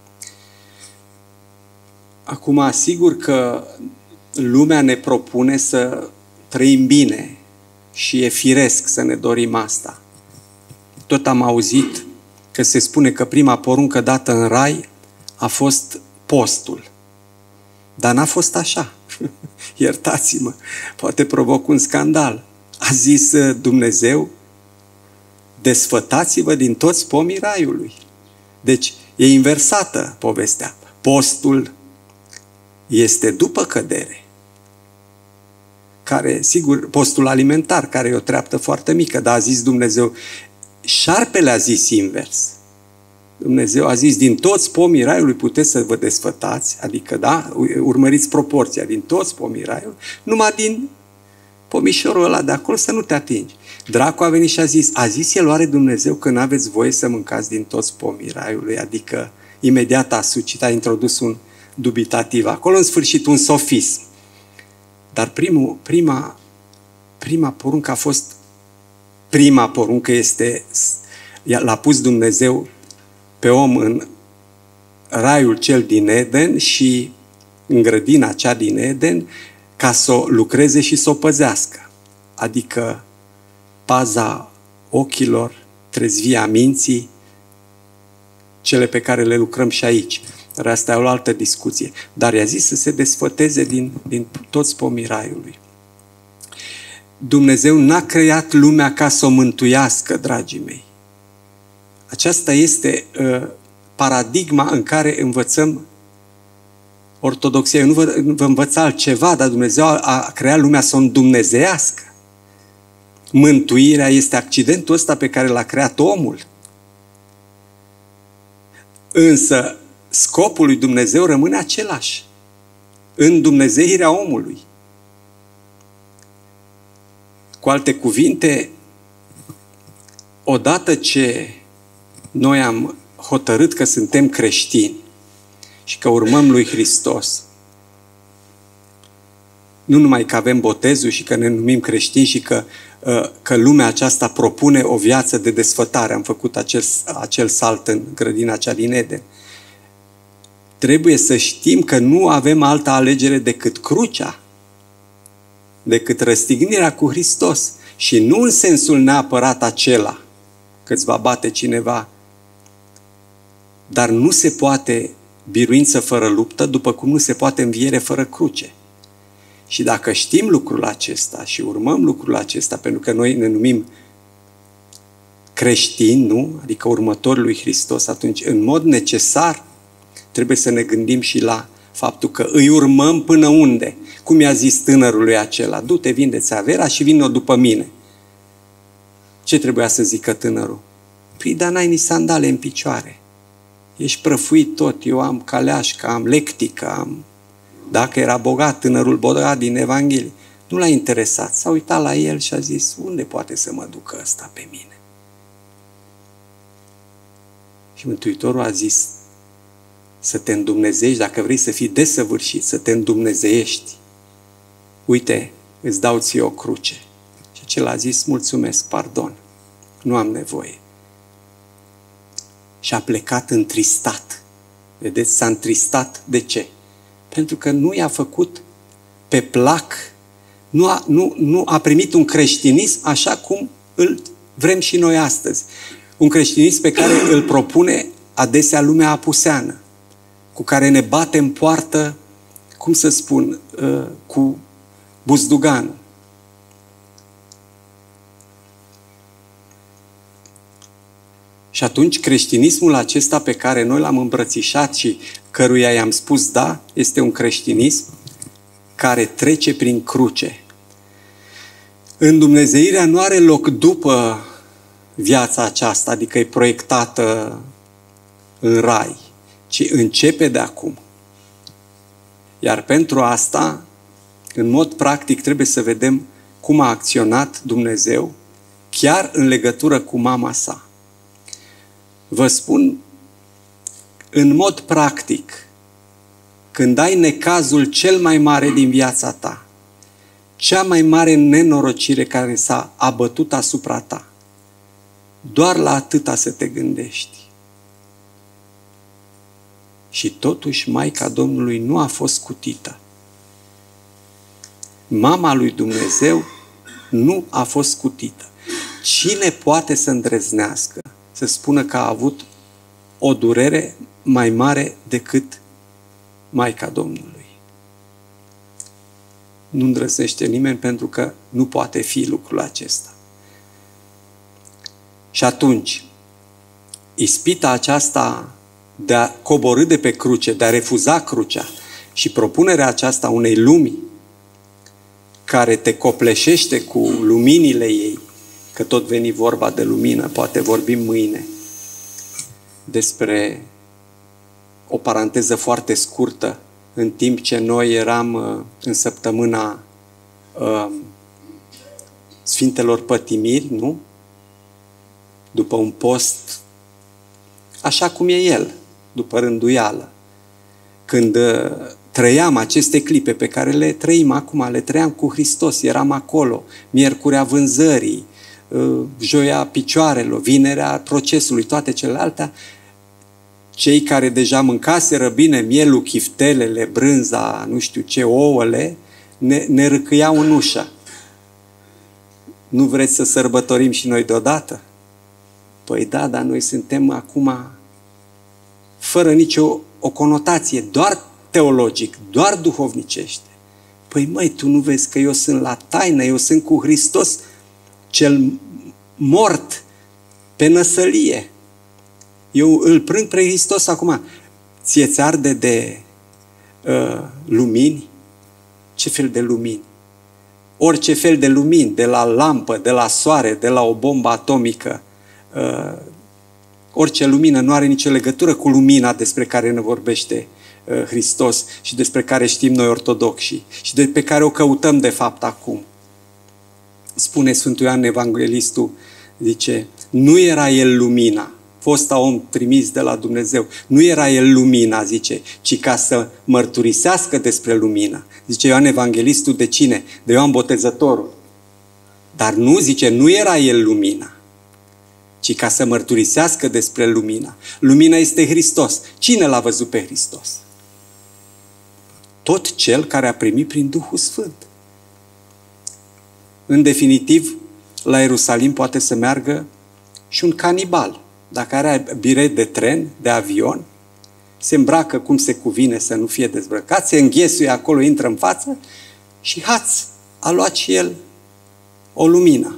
Acum, asigur că lumea ne propune să trăim bine și e firesc să ne dorim asta. Tot am auzit că se spune că prima poruncă dată în rai a fost postul. Dar n-a fost așa. Iertați-mă, poate provoc un scandal. A zis Dumnezeu, desfătați-vă din toți pomii raiului. Deci e inversată povestea. Postul este după cădere. Care, sigur, postul alimentar, care e o treaptă foarte mică, dar a zis Dumnezeu, șarpele a zis invers. Dumnezeu a zis, din toți pomii raiului puteți să vă desfătați, adică, da, urmăriți proporția, din toți pomii raiului, numai din pomișorul ăla de acolo să nu te atingi. Dracu a venit și a zis el oare Dumnezeu că n-aveți voie să mâncați din toți pomii raiului, adică imediat a sucit, a introdus un dubitativ acolo, în sfârșit un sofism. Dar prima poruncă a fost, prima poruncă este, l-a pus Dumnezeu pe om în raiul cel din Eden și în grădina cea din Eden ca să o lucreze și să o păzească. Adică paza ochilor, trezvia minții, cele pe care le lucrăm și aici. Dar asta e o altă discuție. Dar i-a zis să se desfăteze din toți pomii raiului. Dumnezeu n-a creat lumea ca să o mântuiască, dragii mei. Aceasta este paradigma în care învățăm ortodoxia. Eu nu vă învăț altceva, dar Dumnezeu a creat lumea să o îndumnezeiască. Mântuirea este accidentul ăsta pe care l-a creat omul. Însă scopul lui Dumnezeu rămâne același. Îndumnezeirea omului. Cu alte cuvinte, odată ce noi am hotărât că suntem creștini și că urmăm lui Hristos, nu numai că avem botezul și că ne numim creștini și că lumea aceasta propune o viață de desfătare, am făcut acel salt în grădina cea din Eden, trebuie să știm că nu avem altă alegere decât crucea, decât răstignirea cu Hristos. Și nu în sensul neapărat acela că îți va bate cineva, dar nu se poate biruință fără luptă, după cum nu se poate înviere fără cruce. Și dacă știm lucrul acesta și urmăm lucrul acesta, pentru că noi ne numim creștini, nu? Adică următori lui Hristos, atunci în mod necesar trebuie să ne gândim și la faptul că îi urmăm până unde. Cum i-a zis tânărului acela, du-te, vinde-ți averea și vino după mine. Ce trebuia să zică tânărul? Păi, dar n-ai nici sandale în picioare. Ești prăfuit tot, eu am caleașcă, am lectică, am... Dacă era bogat, tânărul bogat din Evanghelie, nu l-a interesat. S-a uitat la el și a zis, unde poate să mă ducă ăsta pe mine? Și Mântuitorul a zis, să te îndumnezeiești, dacă vrei să fii desăvârșit, să te îndumnezeiești. uite, îți dau ție o cruce. Și acela a zis, mulțumesc, pardon, nu am nevoie. Și a plecat întristat. Vedeți, s-a întristat. De ce? Pentru că nu i-a făcut pe plac, nu a primit un creștinism așa cum îl vrem și noi astăzi. Un creștinism pe care îl propune adesea lumea apuseană, cu care ne bate în poartă, cum să spun, cu buzduganul. Și atunci creștinismul acesta pe care noi l-am îmbrățișat și căruia i-am spus da, este un creștinism care trece prin cruce. Îndumnezeirea nu are loc după viața aceasta, adică e proiectată în rai, ci începe de acum. Iar pentru asta, în mod practic, trebuie să vedem cum a acționat Dumnezeu, chiar în legătură cu mama sa. Vă spun, în mod practic, când ai necazul cel mai mare din viața ta, cea mai mare nenorocire care s-a abătut asupra ta, doar la atâta să te gândești. Și totuși Maica Domnului nu a fost scutită. Mama lui Dumnezeu nu a fost scutită. Cine poate să îndrăznească să spună că a avut o durere mai mare decât Maica Domnului? Nu îndrăznește nimeni, pentru că nu poate fi lucrul acesta. Și atunci, ispita aceasta de a coborî de pe cruce, de a refuza crucea și propunerea aceasta unei lumi care te copleșește cu luminile ei, că tot veni vorba de lumină, poate vorbim mâine despre o paranteză foarte scurtă, în timp ce noi eram în săptămâna Sfintelor Pătimiri, nu? După un post așa cum e el, după rânduială. Când trăiam aceste clipe pe care le trăim acum, le trăiam cu Hristos, eram acolo, miercurea vânzării, joia picioarelor, vinerea procesului, toate celelalte, cei care deja mâncaseră bine mielul, chiftelele, brânza, nu știu ce, ouăle, ne râcâiau în ușă. Nu vreți să sărbătorim și noi deodată? Păi da, dar noi suntem acum fără nicio o conotație, doar teologic, doar duhovnicește. Păi măi, tu nu vezi că eu sunt la taină, eu sunt cu Hristos cel mort pe năsălie. Eu îl prâng pe Hristos acum. Ție-ți arde de lumini? Ce fel de lumini? Orice fel de lumini, de la lampă, de la soare, de la o bombă atomică, orice lumină nu are nicio legătură cu lumina despre care ne vorbește Hristos și despre care știm noi ortodoxii și pe care o căutăm de fapt acum. Spune Sfântul Ioan Evanghelistul, zice, nu era el lumina, fosta om trimis de la Dumnezeu, nu era el lumina, zice, ci ca să mărturisească despre lumină. Zice Ioan Evanghelistul, de cine? De Ioan Botezătorul. Dar nu, zice, nu era el lumina, ci ca să mărturisească despre lumina. Lumina este Hristos. Cine l-a văzut pe Hristos? Tot cel care a primit prin Duhul Sfânt. În definitiv, la Ierusalim poate să meargă și un canibal. Dacă are bilet de tren, de avion, se îmbracă cum se cuvine să nu fie dezbrăcat, se înghesuie acolo, intră în față și haț, a luat și el o lumină.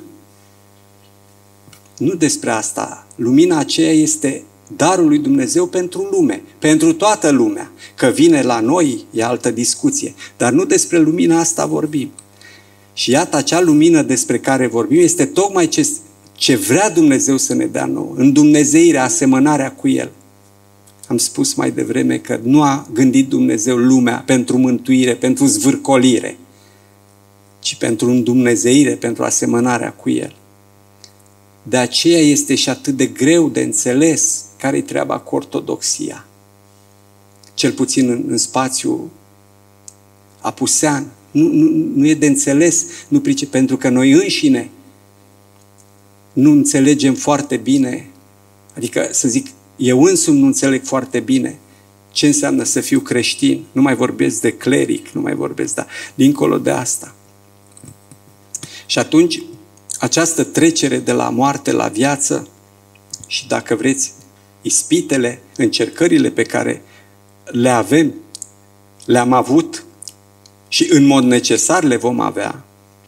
Nu despre asta. Lumina aceea este darul lui Dumnezeu pentru lume, pentru toată lumea. Că vine la noi e altă discuție, dar nu despre lumina asta vorbim. Și iată, acea lumină despre care vorbim este tocmai ce vrea Dumnezeu să ne dea nouă, îndumnezeirea, asemănarea cu El. Am spus mai devreme că nu a gândit Dumnezeu lumea pentru mântuire, pentru zvârcolire, ci pentru îndumnezeire, pentru asemănarea cu El. De aceea este și atât de greu de înțeles care-i treaba cu ortodoxia. Cel puțin în spațiu apusean. Nu e de înțeles, pentru că noi înșine nu înțelegem foarte bine, adică să zic, eu însumi nu înțeleg foarte bine ce înseamnă să fiu creștin. Nu mai vorbesc de cleric, nu mai vorbesc, dar dincolo de asta. Și atunci, această trecere de la moarte la viață și, dacă vreți, ispitele, încercările pe care le avem, le-am avut și în mod necesar le vom avea,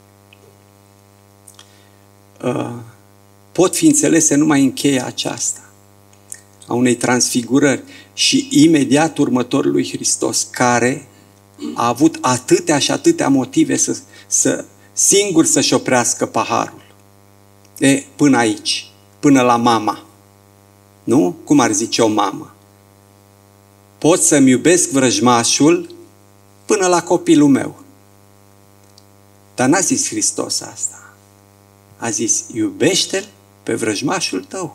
pot fi înțelese numai în cheia aceasta, a unei transfigurări. Și imediat următor lui Hristos, care a avut atâtea și atâtea motive singur să-și oprească paharul. Până aici, până la mama. Nu? Cum ar zice o mamă? Pot să-mi iubesc vrăjmașul până la copilul meu. Dar n-a zis Hristos asta. A zis, iubește-l pe vrăjmașul tău.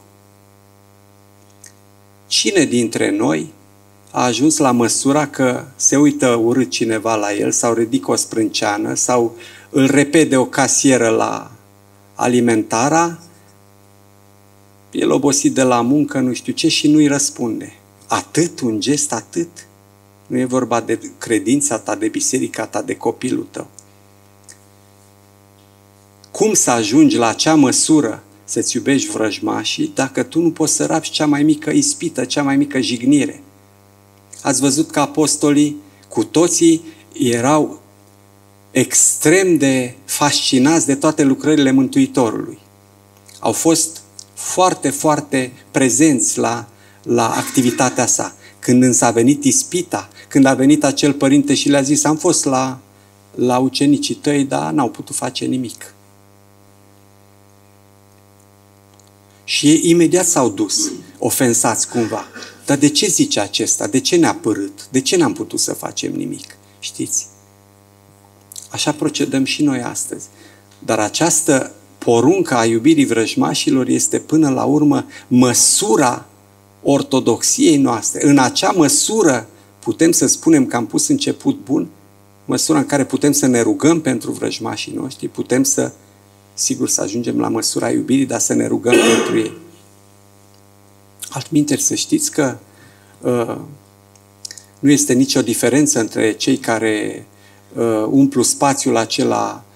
Cine dintre noi a ajuns la măsura că se uită urât cineva la el sau ridică o sprânceană sau îl repede o casieră la alimentara, el obosit de la muncă, nu știu ce, și nu-i răspunde. Atât, un gest atât. Nu e vorba de credința ta, de biserica ta, de copilul tău. Cum să ajungi la acea măsură să-ți iubești vrăjmașii dacă tu nu poți să rapi cea mai mică ispită, cea mai mică jignire? Ați văzut că apostolii cu toții erau extrem de fascinați de toate lucrările Mântuitorului. Au fost foarte, foarte prezenți la activitatea sa. Când însă a venit ispita, când a venit acel părinte și le-a zis, am fost la ucenicii tăi, dar n-au putut face nimic. Și ei imediat s-au dus, ofensați cumva. Dar de ce zice acesta? De ce ne-a părât? De ce n-am putut să facem nimic? Știți? Așa procedăm și noi astăzi. Dar această poruncă a iubirii vrăjmașilor este până la urmă măsura ortodoxiei noastre. În acea măsură putem să spunem că am pus început bun, măsura în care putem să ne rugăm pentru vrăjmașii noștri, putem să, sigur, să ajungem la măsura iubirii, dar să ne rugăm pentru ei. Altminteri, să știți că nu este nicio diferență între cei care umplu spațiul acela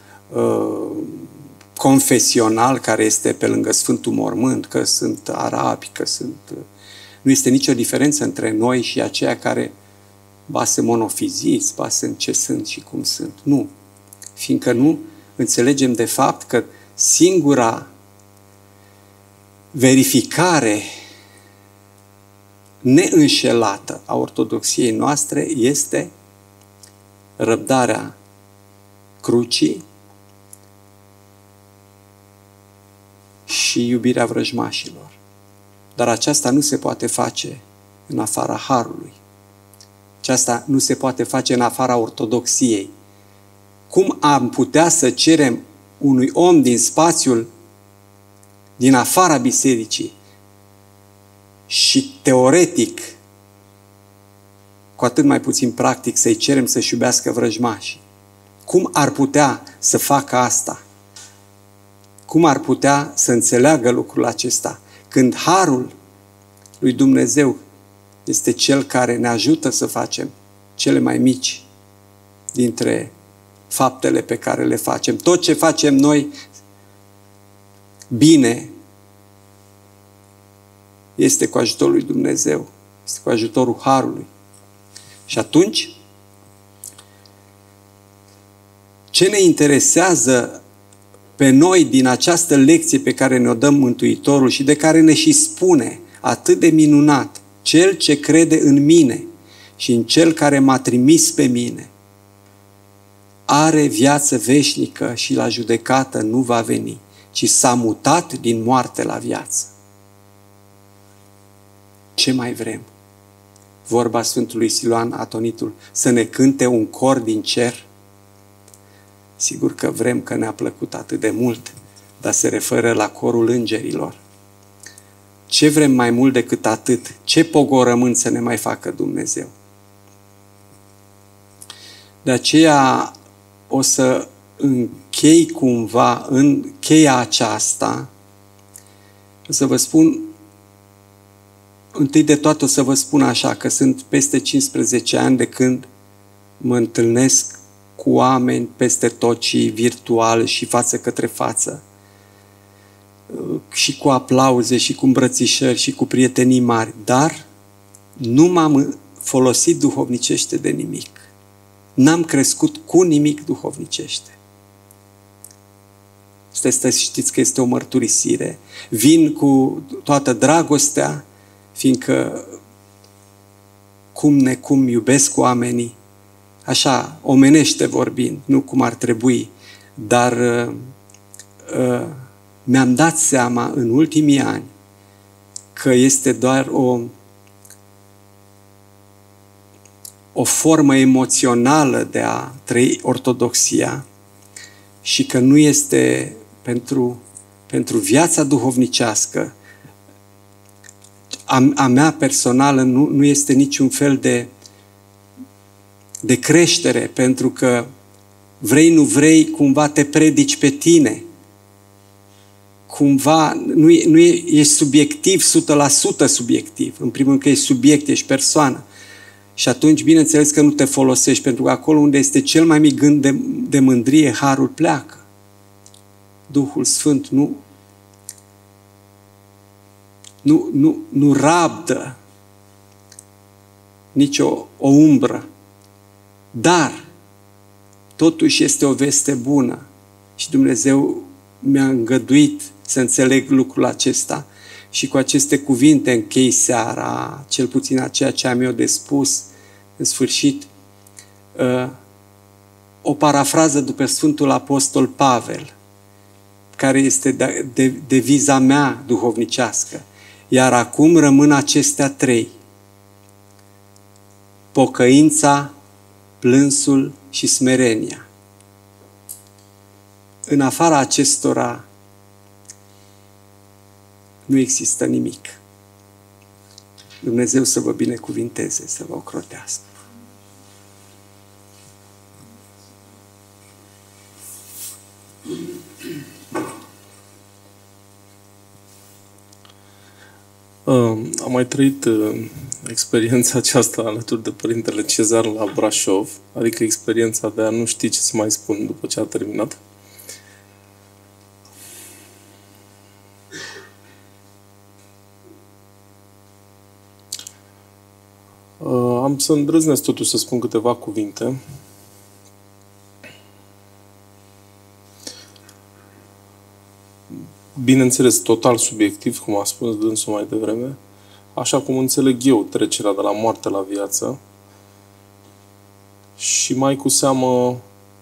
confesional care este pe lângă Sfântul Mormânt, că sunt arabi, că sunt... Nu este nicio diferență între noi și aceia care ba sunt monofiziți, ba sunt ce sunt și cum sunt. Nu. Fiindcă nu înțelegem de fapt că singura verificare neînșelată a ortodoxiei noastre este răbdarea crucii și iubirea vrăjmașilor. Dar aceasta nu se poate face în afara harului. Aceasta nu se poate face în afara ortodoxiei. Cum am putea să cerem unui om din spațiul din afara bisericii și teoretic, cu atât mai puțin practic, să-i cerem să-și iubească vrăjmașii? Cum ar putea să facă asta? Cum ar putea să înțeleagă lucrul acesta? Când harul lui Dumnezeu este cel care ne ajută să facem cele mai mici dintre faptele pe care le facem. Tot ce facem noi bine este cu ajutorul lui Dumnezeu, este cu ajutorul harului. Și atunci, ce ne interesează pe noi din această lecție pe care ne-o dă Mântuitorul și de care ne și spune atât de minunat, cel ce crede în mine și în cel care m-a trimis pe mine are viață veșnică și la judecată nu va veni, ci s-a mutat din moarte la viață. Ce mai vrem? Vorba Sfântului Siluan Atonitul, să ne cânte un cor din cer? Sigur că vrem, că ne-a plăcut atât de mult, dar se referă la corul îngerilor. Ce vrem mai mult decât atât? Ce pogorământ să ne mai facă Dumnezeu? De aceea o să închei cumva în cheia aceasta. O să vă spun, întâi de toate o să vă spun așa, că sunt peste 15 ani de când mă întâlnesc cu oameni peste tot și virtual și față către față. Și cu aplauze și cu îmbrățișări și cu prietenii mari. Dar nu m-am folosit duhovnicește de nimic. N-am crescut cu nimic duhovnicește. Asta știți că este o mărturisire. Vin cu toată dragostea, fiindcă cum iubesc oamenii, așa, omenește vorbind, nu cum ar trebui, dar mi-am dat seama în ultimii ani că este doar o formă emoțională de a trăi ortodoxia și că nu este pentru viața duhovnicească a mea personală nu este niciun fel de creștere, pentru că vrei, nu vrei, cumva te predici pe tine. Cumva nu ești subiectiv, 100% subiectiv. În primul rând că ești subiect, ești persoană. Și atunci, bineînțeles că nu te folosești, pentru că acolo unde este cel mai mic gând de mândrie, harul pleacă. Duhul Sfânt nu rabdă nici o umbră. Dar, totuși este o veste bună și Dumnezeu mi-a îngăduit să înțeleg lucrul acesta și cu aceste cuvinte închei seara, cel puțin a ceea ce am eu de spus, în sfârșit, o parafrază după Sfântul Apostol Pavel, care este deviza mea duhovnicească. Iar acum rămân acestea trei: pocăința, plânsul și smerenia. În afara acestora nu există nimic. Dumnezeu să vă binecuvinteze, să vă ocrotească. Am mai trăit experiența aceasta alături de Părintele Cezar la Brașov, adică experiența de a nu ști ce să mai spun după ce a terminat. Am să îndrăznesc totuși să spun câteva cuvinte. Bineînțeles, total subiectiv, cum a spus dânsul mai devreme, așa cum înțeleg eu trecerea de la moarte la viață și mai cu seamă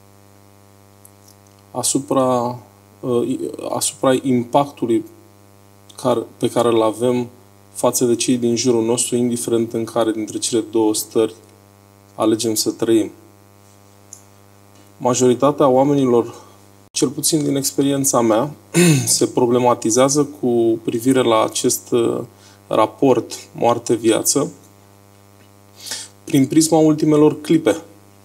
asupra impactului pe care îl avem față de cei din jurul nostru, indiferent în care dintre cele două stări alegem să trăim. Majoritatea oamenilor, cel puțin din experiența mea, se problematizează cu privire la acest raport moarte-viață prin prisma ultimelor clipe.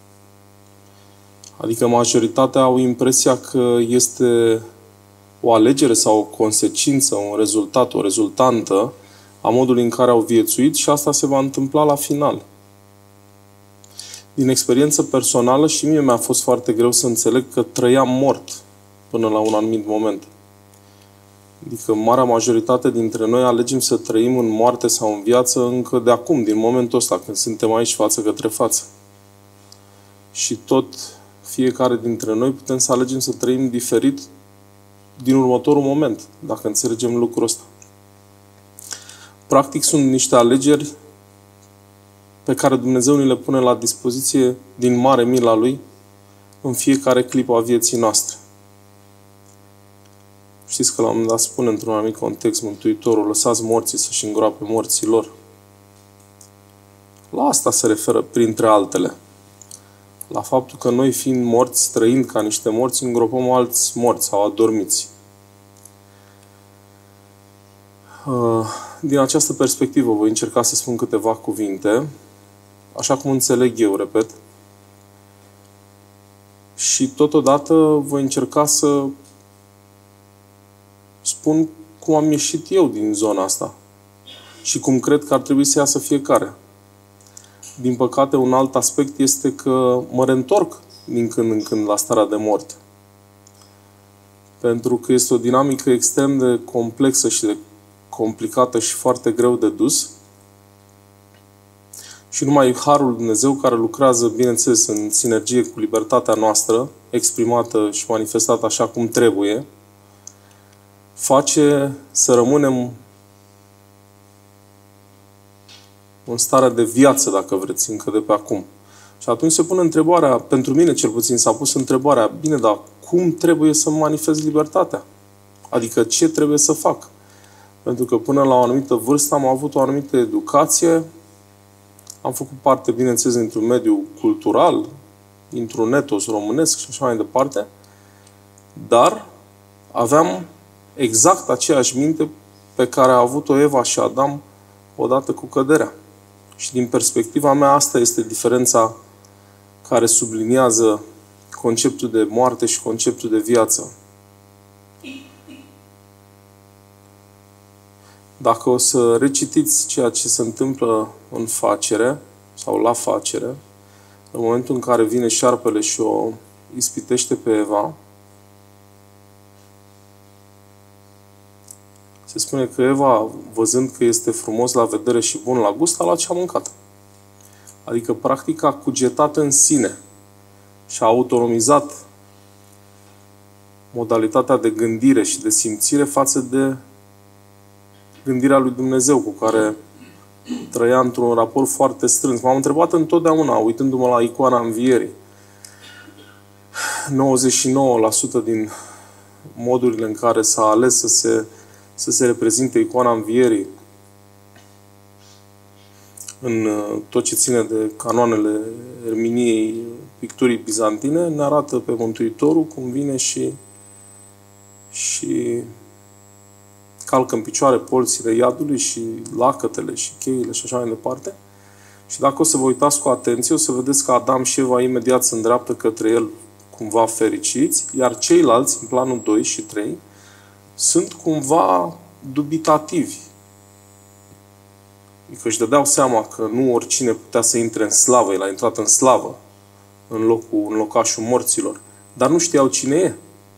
Adică majoritatea au impresia că este o alegere sau o consecință, un rezultat, o rezultantă a modului în care au viețuit și asta se va întâmpla la final. Din experiență personală și mie mi-a fost foarte greu să înțeleg că trăiam mort până la un anumit moment. Adică marea majoritate dintre noi alegem să trăim în moarte sau în viață încă de acum, din momentul ăsta, când suntem aici față către față. Și tot fiecare dintre noi putem să alegem să trăim diferit din următorul moment, dacă înțelegem lucrul ăsta. Practic sunt niște alegeri pe care Dumnezeu ni le pune la dispoziție din mare mila Lui în fiecare clipă a vieții noastre. Știți că la un moment dat spune într-un anumit context Mântuitorul: lăsați morții să-și îngroape morții lor. La asta se referă, printre altele. La faptul că noi, fiind morți, trăind ca niște morți, îngropăm alți morți sau adormiți. Din această perspectivă voi încerca să spun câteva cuvinte, așa cum înțeleg eu, repet. Și totodată voi încerca să spun cum am ieșit eu din zona asta și cum cred că ar trebui să iasă fiecare. Din păcate, un alt aspect este că mă reîntorc din când în când la starea de mort. Pentru că este o dinamică extrem de complexă și de complicată și foarte greu de dus. Și numai Harul lui Dumnezeu, care lucrează, bineînțeles, în sinergie cu libertatea noastră, exprimată și manifestată așa cum trebuie, face să rămânem în stare de viață, dacă vreți, încă de pe acum. Și atunci se pune întrebarea, pentru mine cel puțin s-a pus întrebarea, bine, dar cum trebuie să manifest libertatea? Adică ce trebuie să fac? Pentru că până la o anumită vârstă am avut o anumită educație, am făcut parte, bineînțeles, dintr-un mediu cultural, dintr-un etos românesc și așa mai departe, dar aveam exact aceeași minte pe care a avut-o Eva și Adam odată cu căderea. Și din perspectiva mea, asta este diferența care subliniază conceptul de moarte și conceptul de viață. Dacă o să recitiți ceea ce se întâmplă în facere sau la facere, în momentul în care vine șarpele și o ispitește pe Eva, se spune că Eva, văzând că este frumos la vedere și bun la gust, a luat și a mâncat. Adică, practic, a cugetat în sine și a autonomizat modalitatea de gândire și de simțire față de gândirea lui Dumnezeu, cu care trăia într-un raport foarte strâns. M-am întrebat întotdeauna, uitându-mă la icoana Învierii, 99% din modurile în care s-a ales să se reprezinte icoana Învierii în tot ce ține de canoanele Erminiei picturii bizantine, ne arată pe Mântuitorul cum vine și calcă în picioare polțile iadului și lacătele și cheile și așa mai departe. Și dacă o să vă uitați cu atenție, o să vedeți că Adam și Eva imediat se îndreaptă către el cumva fericiți, iar ceilalți, în planul 2 și 3, sunt cumva dubitativi. Adică își dădeau seama că nu oricine putea să intre în slavă, el a intrat în slavă, în locașul morților, dar nu știau cine e.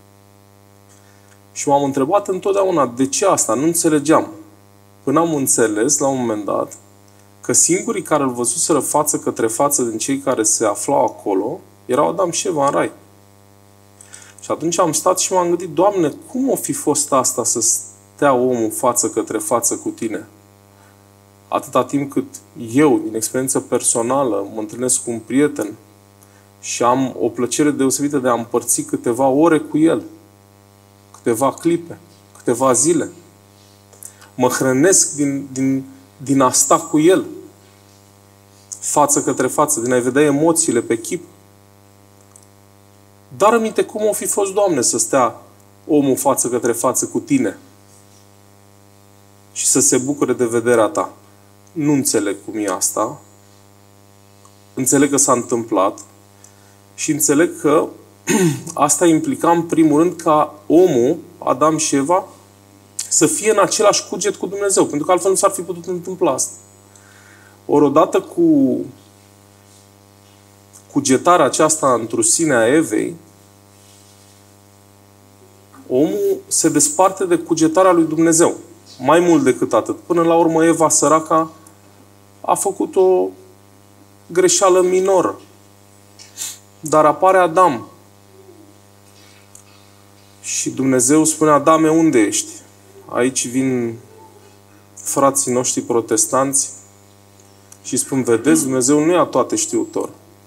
Și m-am întrebat întotdeauna de ce asta, nu înțelegeam. Până am înțeles, la un moment dat, că singurii care îl văzuseră față către față din cei care se aflau acolo, erau Adam și Eva în rai. Și atunci am stat și m-am gândit, Doamne, cum o fi fost asta să stea omul față către față cu tine? Atâta timp cât eu, din experiență personală, mă întâlnesc cu un prieten și am o plăcere deosebită de a împărți câteva ore cu el, câteva clipe, câteva zile. Mă hrănesc din a sta cu el, față către față, din a-i vedea emoțiile pe chip. Dar aminte cum o fi fost, Doamne, să stea omul față către față cu tine și să se bucure de vederea ta. Nu înțeleg cum e asta. Înțeleg că s-a întâmplat și înțeleg că asta implica, în primul rând, ca omul, Adam și Eva, să fie în același cuget cu Dumnezeu, pentru că altfel nu s-ar fi putut întâmpla asta. Ori odată cu cugetarea aceasta într-o sine a Evei, omul se desparte de cugetarea lui Dumnezeu. Mai mult decât atât. Până la urmă, Eva, săraca, a făcut o greșeală minoră. Dar apare Adam. Și Dumnezeu spune, Adame, unde ești? Aici vin frații noștri protestanți și spun, vedeți, Dumnezeu nu ia toate știutor.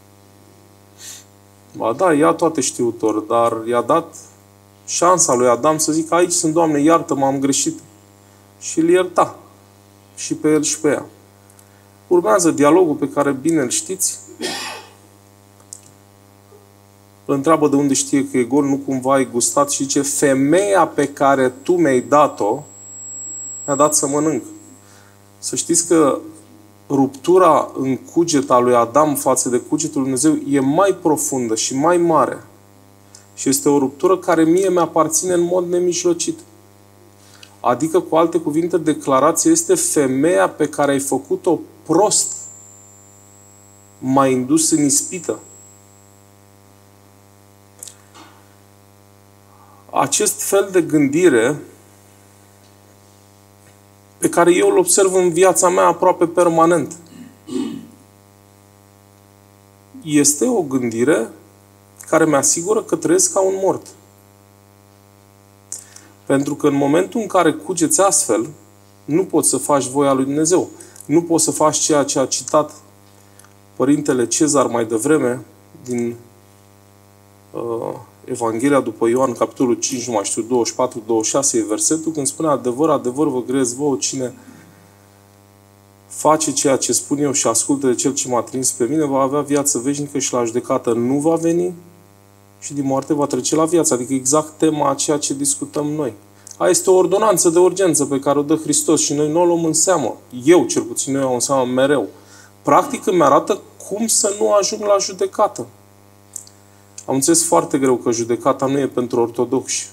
Ba da, ia toate știutor, dar i-a dat șansa lui Adam să zică, aici sunt, Doamne, iartă-mă, am greșit. Și îl ierta. Și pe el și pe ea. Urmează dialogul pe care bine îl știți. Îl întreabă de unde știe că e gol, nu cumva ai gustat, și zice, femeia pe care tu mi-ai dat-o mi-a dat să mănânc. Să știți că ruptura în cugeta lui Adam față de cugetul lui Dumnezeu e mai profundă și mai mare Și este o ruptură care mie mi-aparține în mod nemijlocit. Adică, cu alte cuvinte, declarația este: femeia pe care ai făcut-o prost m-a indus în ispită. Acest fel de gândire, pe care eu îl observ în viața mea aproape permanent, este o gândire care mi-asigură că trăiesc ca un mort. Pentru că în momentul în care cugeți astfel, nu poți să faci voia lui Dumnezeu. Nu poți să faci ceea ce a citat Părintele Cezar mai devreme din Evanghelia după Ioan, capitolul 5, nu mai știu, 24-26 e versetul, când spune: adevăr, adevăr vă grăiesc vouă, cine face ceea ce spun eu și ascultă de Cel ce m-a trimis pe mine, va avea viață veșnică și la judecată nu va veni și din moarte va trece la viață. Adică exact tema a ceea ce discutăm noi. Aia este o ordonanță de urgență pe care o dă Hristos și noi nu o luăm în seamă. Eu, cel puțin, nu o iau în seamă mereu. Practic îmi arată cum să nu ajung la judecată. Am înțeles foarte greu că judecata nu e pentru ortodoxi.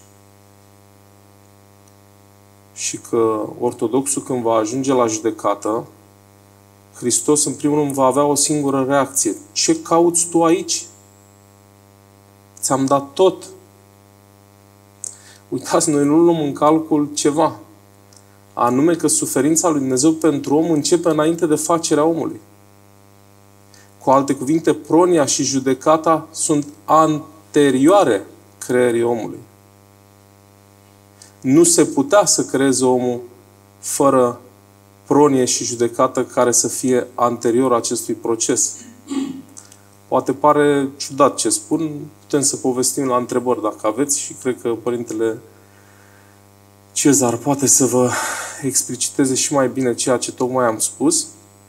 Și că ortodoxul, când va ajunge la judecată, Hristos, în primul rând, va avea o singură reacție: ce cauți tu aici? Ți-am dat tot. Uitați, noi nu luăm în calcul ceva. Anume că suferința lui Dumnezeu pentru om începe înainte de facerea omului. Cu alte cuvinte, pronia și judecata sunt anterioare creării omului. Nu se putea să creeze omul fără pronie și judecată care să fie anterior acestui proces. Poate pare ciudat ce spun, putem să povestim la întrebări dacă aveți și cred că Părintele Cezar poate să vă expliciteze și mai bine ceea ce tocmai am spus.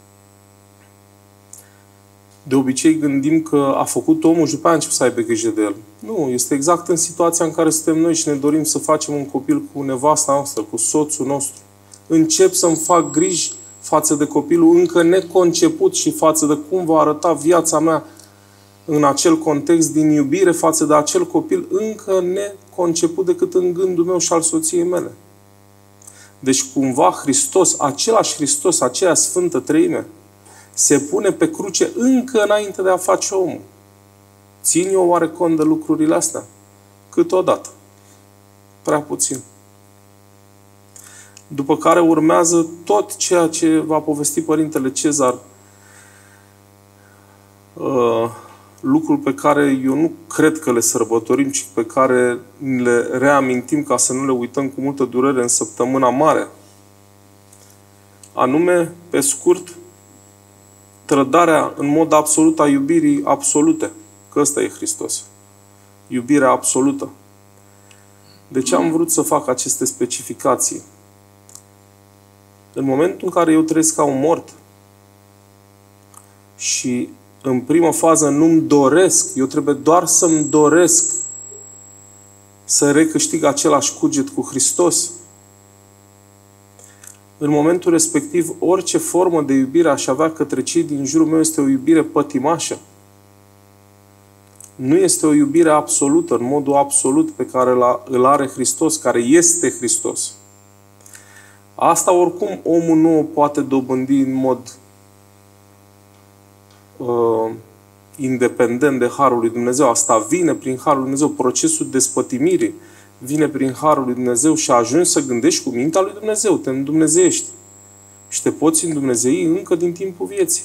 De obicei gândim că a făcut omul și după aia încep să aibă grijă de el. Nu, este exact în situația în care suntem noi și ne dorim să facem un copil cu nevasta noastră, cu soțul nostru. Încep să-mi fac griji față de copilul încă neconceput și față de cum va arăta viața mea în acel context, din iubire față de acel copil încă neconceput decât în gândul meu și al soției mele. Deci cumva Hristos, același Hristos, aceea Sfântă Treime, se pune pe cruce încă înainte de a face omul. Țin eu oare cont de lucrurile astea? Câteodată. Prea puțin. După care urmează tot ceea ce va povesti Părintele Cezar, lucruri pe care eu nu cred că le sărbătorim, ci pe care le reamintim ca să nu le uităm cu multă durere în săptămâna mare. Anume, pe scurt, trădarea în mod absolut a iubirii absolute. Că ăsta e Hristos. Iubirea absolută. De ce am vrut să fac aceste specificații? În momentul în care eu trăiesc ca un mort și în primă fază nu-mi doresc, eu trebuie doar să-mi doresc să recâștig același cuget cu Hristos, în momentul respectiv, orice formă de iubire aș avea către cei din jurul meu este o iubire pătimașă. Nu este o iubire absolută, în modul absolut pe care îl are Hristos, care este Hristos. Asta oricum omul nu o poate dobândi în mod independent de Harul lui Dumnezeu. Asta vine prin Harul lui Dumnezeu. Procesul despătimirii vine prin Harul lui Dumnezeu și ajungi să gândești cu mintea lui Dumnezeu. Te îndumnezeiești. Și te poți îndumnezei încă din timpul vieții.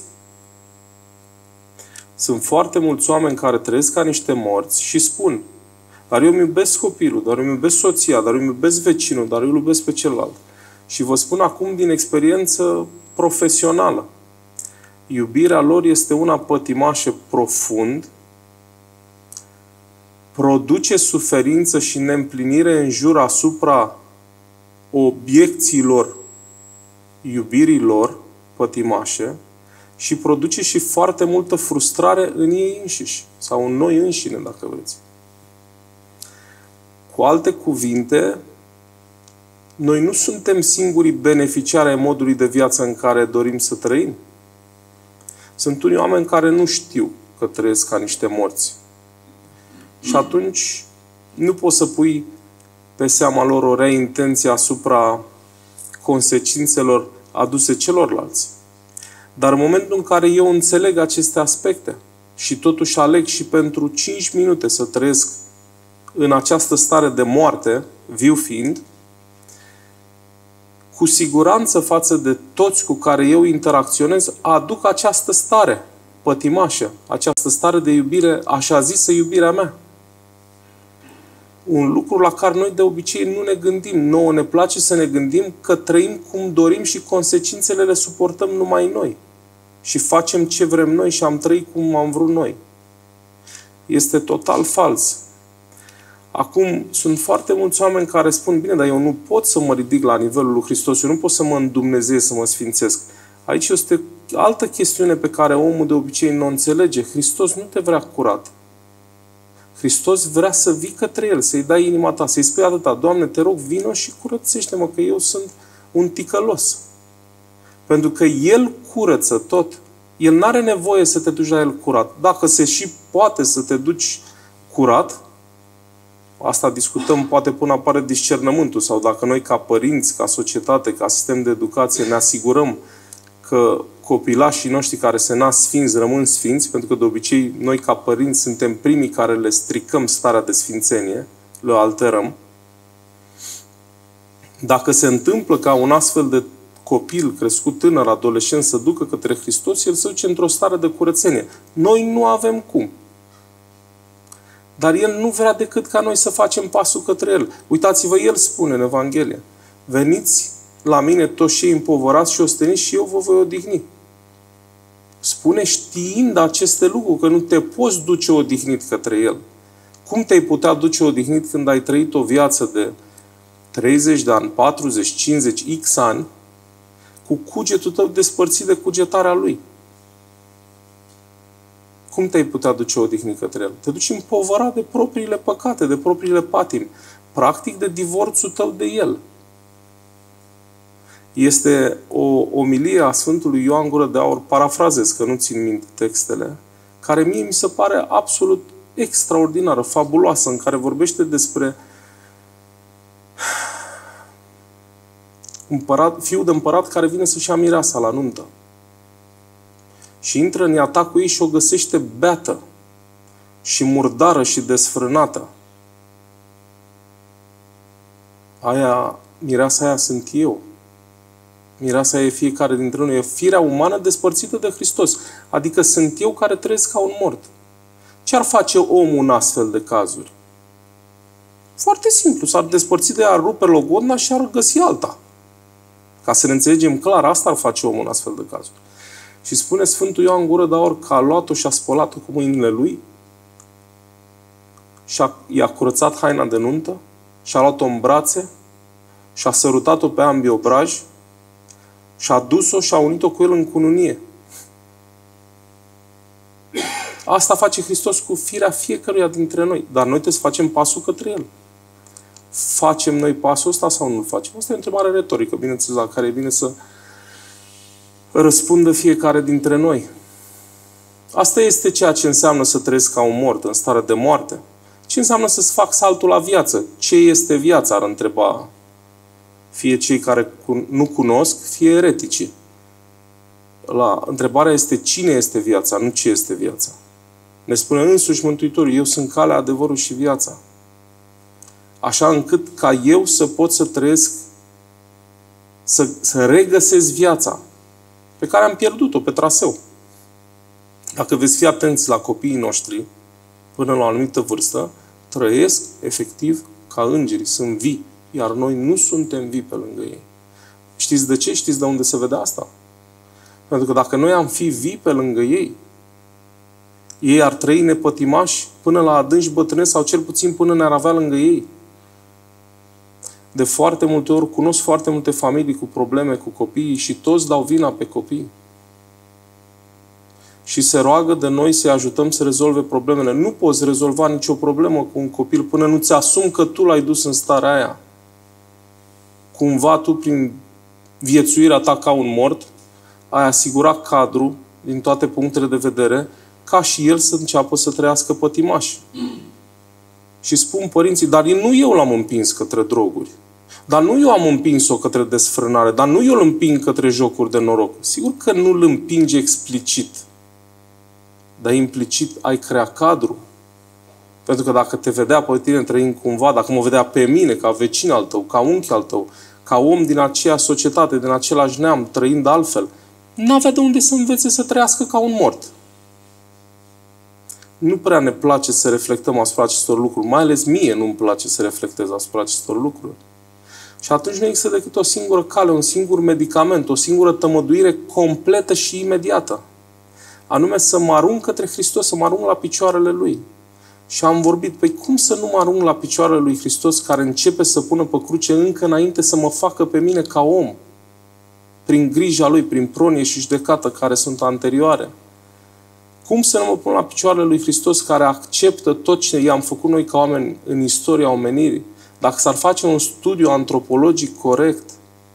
Sunt foarte mulți oameni care trăiesc ca niște morți și spun: dar eu îmi iubesc copilul, dar eu îmi iubesc soția, dar eu îmi iubesc vecinul, dar eu îl iubesc pe celălalt. Și vă spun acum din experiență profesională. Iubirea lor este una pătimașă profund, produce suferință și neîmplinire în jur asupra obiecțiilor iubirii lor pătimașe și produce și foarte multă frustrare în ei înșiși sau în noi înșine, dacă vreți. Cu alte cuvinte, noi nu suntem singurii beneficiari ai modului de viață în care dorim să trăim. Sunt unii oameni care nu știu că trăiesc ca niște morți. Și atunci nu poți să pui pe seama lor o rea intenție asupra consecințelor aduse celorlalți. Dar în momentul în care eu înțeleg aceste aspecte și totuși aleg și pentru 5 minute să trăiesc în această stare de moarte, viu fiind, cu siguranță față de toți cu care eu interacționez, aduc această stare pătimașă, această stare de iubire, așa zisă iubirea mea. Un lucru la care noi de obicei nu ne gândim. Nouă ne place să ne gândim că trăim cum dorim și consecințele le suportăm numai noi. Și facem ce vrem noi și am trăit cum am vrut noi. Este total fals. Acum, sunt foarte mulți oameni care spun, bine, dar eu nu pot să mă ridic la nivelul lui Hristos, eu nu pot să mă îndumnezez, să mă sfințesc. Aici este altă chestiune pe care omul de obicei nu o înțelege. Hristos nu te vrea curat. Hristos vrea să vii către El, să-i dai inima ta, să-i spui atâta, Doamne, te rog, vină și curățește-mă, că eu sunt un ticălos. Pentru că El curăță tot. El nu are nevoie să te duci la El curat. Dacă se și poate să te duci curat, asta discutăm poate până apare discernământul, sau dacă noi ca părinți, ca societate, ca sistem de educație ne asigurăm că copilașii noștri care se nasc sfinți rămân sfinți, pentru că de obicei noi ca părinți suntem primii care le stricăm starea de sfințenie, le alterăm. Dacă se întâmplă ca un astfel de copil crescut tânăr, adolescent, să ducă către Hristos, el se duce într-o stare de curățenie. Noi nu avem cum. Dar El nu vrea decât ca noi să facem pasul către El. Uitați-vă, El spune în Evanghelie, veniți la mine toți cei împovărați și osteniți și eu vă voi odihni. Spune știind aceste lucruri, că nu te poți duce odihnit către El. Cum te-ai putea duce odihnit când ai trăit o viață de 30 de ani, 40, 50, X ani, cu cugetul tău despărțit de cugetarea Lui? Cum te-ai putea duce odihnit către El? Te duci împovărat de propriile păcate, de propriile patimi. Practic de divorțul tău de El. Este o omilie a Sfântului Ioan Gură de Aur, parafrazez, că nu țin minte textele, care mie mi se pare absolut extraordinară, fabuloasă, în care vorbește despre fiul de împărat care vine să-și ia mireasa la nuntă. Și intră în iata cu ei și o găsește beată și murdară și desfrânată. Mireasa aia sunt eu. Mireasa e fiecare dintre noi. E firea umană despărțită de Hristos. Adică sunt eu care trăiesc ca un mort. Ce ar face omul în astfel de cazuri? Foarte simplu. S-ar despărți de ea, ar rupe logodna și ar găsi alta. Ca să ne înțelegem clar, asta ar face omul în astfel de cazuri. Și spune Sfântul Ioan Gură de Aur că a luat-o și a spălat-o cu mâinile lui și i-a curățat haina de nuntă și a luat-o în brațe și a sărutat-o pe ambii obraji și a dus-o și a unit-o cu El în cununie. Asta face Hristos cu firea fiecăruia dintre noi. Dar noi trebuie să facem pasul către El. Facem noi pasul ăsta sau nu-l facem? Asta e o întrebare retorică, bineînțeles, la care e bine să răspundă fiecare dintre noi. Asta este ceea ce înseamnă să trăiesc ca un mort, în stare de moarte. Ce înseamnă să-ți fac saltul la viață? Ce este viața? Ar întreba fie cei care nu cunosc, fie ereticii. Întrebarea este cine este viața, nu ce este viața. Ne spune însuși Mântuitorul, eu sunt calea, adevărul și viața. Așa încât ca eu să pot să trăiesc, să regăsesc viața pe care am pierdut-o pe traseu. Dacă veți fi atenți la copiii noștri, până la o anumită vârstă, trăiesc efectiv ca îngerii, sunt vii. Iar noi nu suntem vii pe lângă ei. Știți de ce? Știți de unde se vede asta? Pentru că dacă noi am fi vii pe lângă ei, ei ar trăi nepătimași până la adânci bătrâneți sau cel puțin până ne-ar avea lângă ei. De foarte multe ori cunosc foarte multe familii cu probleme cu copiii și toți dau vina pe copii. Și se roagă de noi să-i ajutăm să rezolve problemele. Nu poți rezolva nicio problemă cu un copil până nu ți asumi că tu l-ai dus în starea aia. Cumva tu, prin viețuirea ta ca un mort, ai asigurat cadrul, din toate punctele de vedere, ca și el să înceapă să trăiască pătimaș. Și spun părinții, dar nu eu l-am împins către droguri. Dar nu eu am împins-o către desfrânare. Dar nu eu îl împing către jocuri de noroc. Sigur că nu îl împingi explicit. Dar implicit ai crea cadru. Pentru că dacă te vedea pe tine trăind cumva, dacă mă vedea pe mine ca vecin al tău, ca unchi al tău, ca om din aceeași societate, din același neam, trăind altfel, n-avea de unde să învețe să trăiască ca un mort. Nu prea ne place să reflectăm asupra acestor lucruri. Mai ales mie nu-mi place să reflectez asupra acestor lucruri. Și atunci nu există decât o singură cale, un singur medicament, o singură tămăduire completă și imediată. Anume să mă arunc către Hristos, să mă arunc la picioarele Lui. Și am vorbit, păi cum să nu mă arunc la picioarele Lui Hristos care începe să pună pe cruce încă înainte să mă facă pe mine ca om? Prin grija Lui, prin pronie și judecată care sunt anterioare. Cum să nu mă pun la picioarele Lui Hristos care acceptă tot ce i-am făcut noi ca oameni în istoria omenirii? Dacă s-ar face un studiu antropologic corect,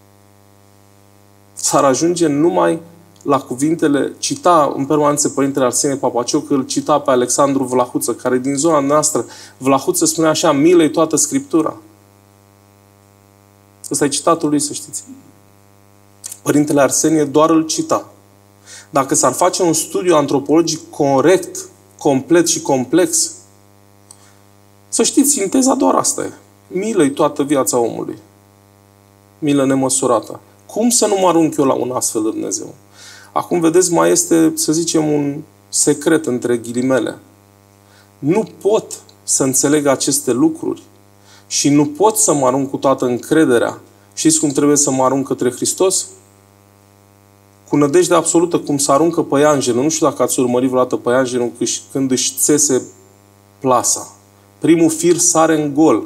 s-ar ajunge numai la cuvintele, cita în permanență Părintele Arsenie Papacioc, îl cita pe Alexandru Vlahuță, care din zona noastră, Vlahuță spunea așa, milă-i toată Scriptura. Ăsta e citatul lui, să știți. Părintele Arsenie doar îl cita. Dacă s-ar face un studiu antropologic corect, complet și complex, să știți, sinteza doar asta e. Milă-i toată viața omului. Milă nemăsurată. Cum să nu mă arunc eu la un astfel de Dumnezeu? Acum, vedeți, mai este, să zicem, un secret între ghilimele. Nu pot să înțeleg aceste lucruri și nu pot să mă arunc cu toată încrederea. Știți cum trebuie să mă arunc către Hristos? Cu nădejde absolută, cum se aruncă păianjenul. Nu știu dacă ați urmărit vreodată păianjenul când își țese plasa. Primul fir sare în gol.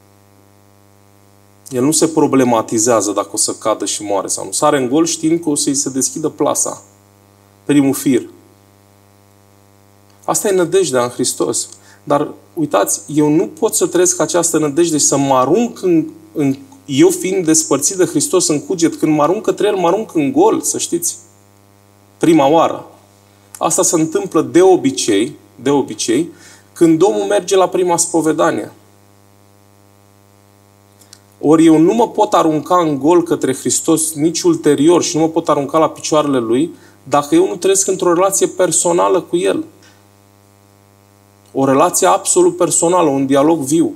El nu se problematizează dacă o să cadă și moare sau nu. Sare în gol știind că o să-i se deschidă plasa. Primul fir. Asta e nădejdea în Hristos. Dar, uitați, eu nu pot să trăiesc această nădejde și să mă arunc eu fiind despărțit de Hristos în cuget. Când mă arunc către El, mă arunc în gol, să știți. Prima oară. Asta se întâmplă de obicei, când omul merge la prima spovedanie. Ori eu nu mă pot arunca în gol către Hristos nici ulterior și nu mă pot arunca la picioarele Lui dacă eu nu trăiesc într-o relație personală cu El. O relație absolut personală, un dialog viu.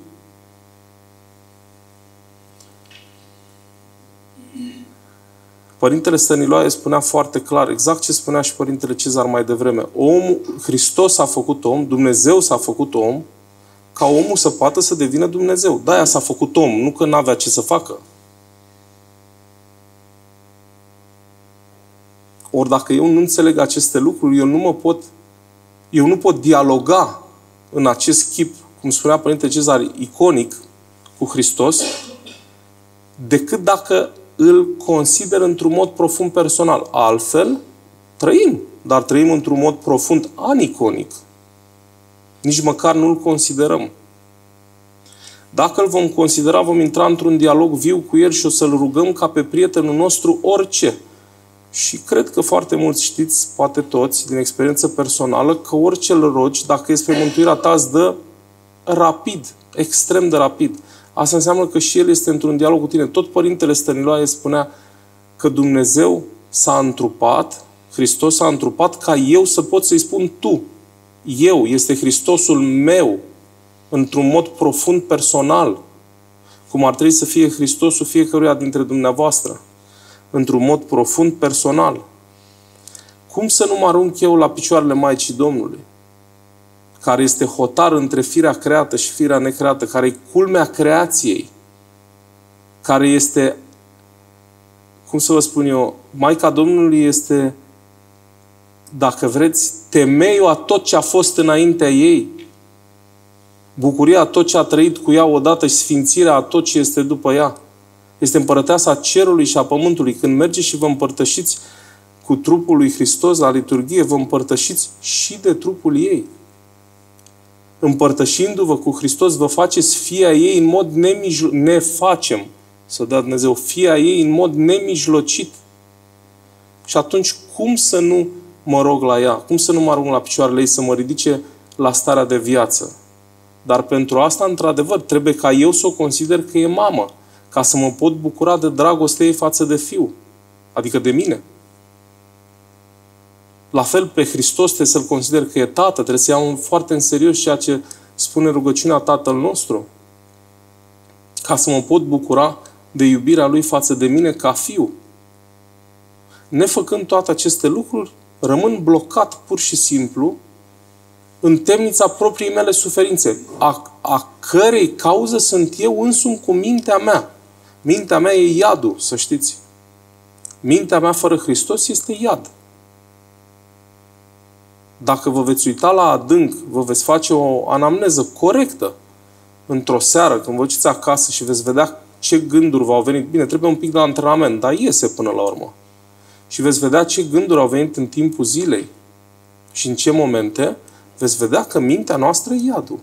Părintele Stăniloae spunea foarte clar, exact ce spunea și Părintele Cezar mai devreme. Hristos s-a făcut om, Dumnezeu s-a făcut om, ca omul să poată să devină Dumnezeu. De-aia s-a făcut om, nu că n-avea ce să facă. Ori dacă eu nu înțeleg aceste lucruri, eu nu pot dialoga în acest chip, cum spunea Părintele Cezar, iconic cu Hristos, decât dacă îl consider într-un mod profund personal. Altfel, trăim, dar trăim într-un mod profund aniconic. Nici măcar nu îl considerăm. Dacă îl vom considera, vom intra într-un dialog viu cu El și o să-L rugăm ca pe prietenul nostru orice. Și cred că foarte mulți știți, poate toți, din experiență personală, că orice îl rogi, dacă este pe mântuirea ta, îți dă rapid, extrem de rapid. Asta înseamnă că și El este într-un dialog cu tine. Tot Părintele Stăniloae spunea că Dumnezeu s-a întrupat, Hristos s-a întrupat ca eu să pot să-i spun tu. Eu, este Hristosul meu, într-un mod profund personal, cum ar trebui să fie Hristosul fiecăruia dintre dumneavoastră, într-un mod profund personal. Cum să nu mă arunc eu la picioarele Maicii Domnului, care este hotar între firea creată și firea necreată, care e culmea creației, care este, cum să vă spun eu, Maica Domnului este, dacă vreți, temeiul a tot ce a fost înaintea ei, bucuria a tot ce a trăit cu ea odată și sfințirea a tot ce este după ea. Este împărăteasa cerului și a pământului. Când mergeți și vă împărtășiți cu trupul lui Hristos la liturghie, vă împărtășiți și de trupul ei. Împărtășindu-vă cu Hristos, vă faceți fia ei în mod ne facem, să dea Dumnezeu, fia ei în mod nemijlocit. Și atunci, cum să nu mă rog la ea? Cum să nu mă arunc la picioarele ei să mă ridice la starea de viață? Dar pentru asta, într-adevăr, trebuie ca eu să o consider că e mamă, ca să mă pot bucura de dragostea ei față de fiu, adică de mine. La fel, pe Hristos trebuie să-L consider că e tată, trebuie să iau foarte în serios ceea ce spune rugăciunea Tatăl nostru, ca să mă pot bucura de iubirea Lui față de mine ca fiu. Nefăcând toate aceste lucruri, rămân blocat pur și simplu în temnița propriei mele suferințe, a cărei cauză sunt eu însumi cu mintea mea. Mintea mea e iadul, să știți. Mintea mea fără Hristos este iad. Dacă vă veți uita la adânc, vă veți face o anamneză corectă într-o seară, când vă duceți acasă și veți vedea ce gânduri v-au venit. Bine, trebuie un pic de antrenament, dar iese până la urmă. Și veți vedea ce gânduri au venit în timpul zilei și în ce momente, veți vedea că mintea noastră e iadul.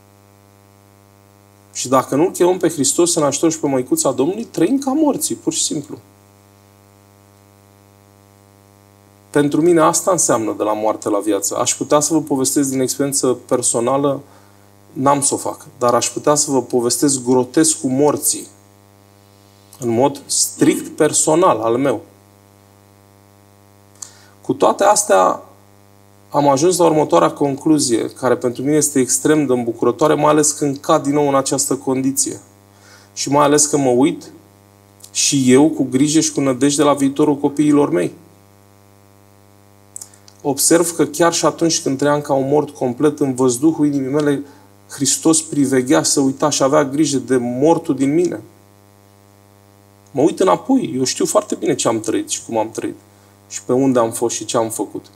Și dacă nu-L chemăm pe Hristos în ajutor și pe Măicuța Domnului, trăim ca morții, pur și simplu. Pentru mine asta înseamnă de la moarte la viață. Aș putea să vă povestesc din experiență personală, n-am să o fac, dar aș putea să vă povestesc grotescul morții. În mod strict personal al meu. Cu toate astea, am ajuns la următoarea concluzie, care pentru mine este extrem de îmbucurătoare, mai ales când cad din nou în această condiție. Și mai ales că mă uit și eu cu grijă și cu nădejde la viitorul copiilor mei. Observ că chiar și atunci când trăiam ca un mort complet în văzduhul inimii mele, Hristos priveghea, să uita și avea grijă de mortul din mine. Mă uit înapoi, eu știu foarte bine ce am trăit și cum am trăit. Și pe unde am fost și ce am făcut.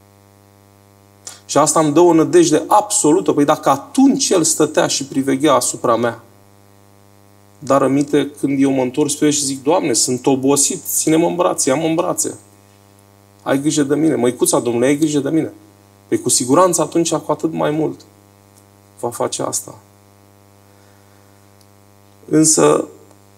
Și asta îmi dă o nădejde absolută. Păi dacă atunci El stătea și priveghea asupra mea, dar aminte când eu mă întorc spre El și zic, Doamne, sunt obosit, ține-mă în brațe, ia-mă în brațe. Ai grijă de mine. Măicuța Domnului, ai grijă de mine. Păi cu siguranță atunci cu atât mai mult va face asta. Însă,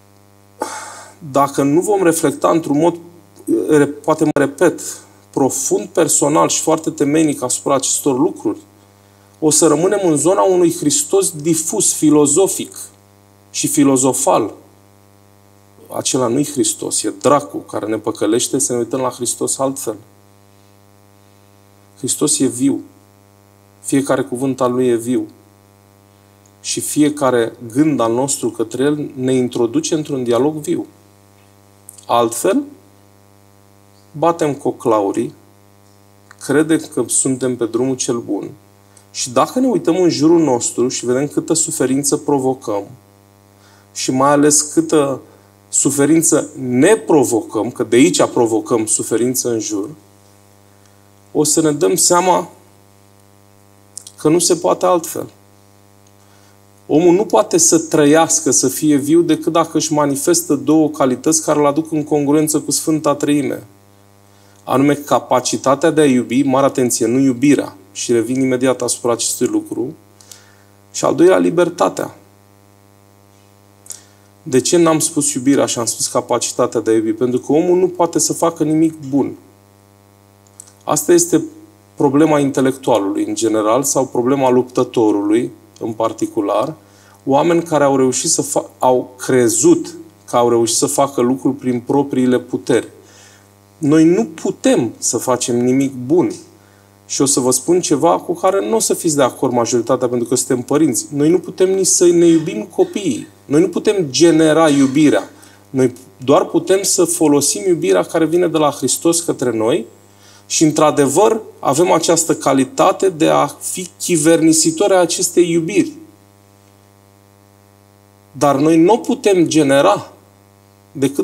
dacă nu vom reflecta într-un mod, poate mă repet, profund personal și foarte temeinic asupra acestor lucruri, o să rămânem în zona unui Hristos difuz, filozofic și filozofal. Acela nu-i Hristos, e dracu care ne păcălește să ne uităm la Hristos altfel. Hristos e viu. Fiecare cuvânt al Lui e viu. Și fiecare gând al nostru către El ne introduce într-un dialog viu. Altfel, batem coclaurii, credem că suntem pe drumul cel bun și dacă ne uităm în jurul nostru și vedem câtă suferință provocăm și mai ales câtă suferință ne provocăm, că de aici provocăm suferință în jur, o să ne dăm seama că nu se poate altfel. Omul nu poate să trăiască, să fie viu, decât dacă își manifestă două calități care îl aduc în congruență cu Sfânta Treime. Anume capacitatea de a iubi, mare atenție, nu iubirea, și revin imediat asupra acestui lucru, și al doilea, libertatea. De ce n-am spus iubirea și am spus capacitatea de a iubi? Pentru că omul nu poate să facă nimic bun. Asta este problema intelectualului în general sau problema luptătorului în particular. Oameni care au reușit au crezut că au reușit să facă lucruri prin propriile puteri. Noi nu putem să facem nimic bun. Și o să vă spun ceva cu care nu o să fiți de acord majoritatea, pentru că suntem părinți. Noi nu putem nici să ne iubim copiii. Noi nu putem genera iubirea. Noi doar putem să folosim iubirea care vine de la Hristos către noi și, într-adevăr, avem această calitate de a fi chivernisitori a acestei iubiri. Dar noi nu putem genera decât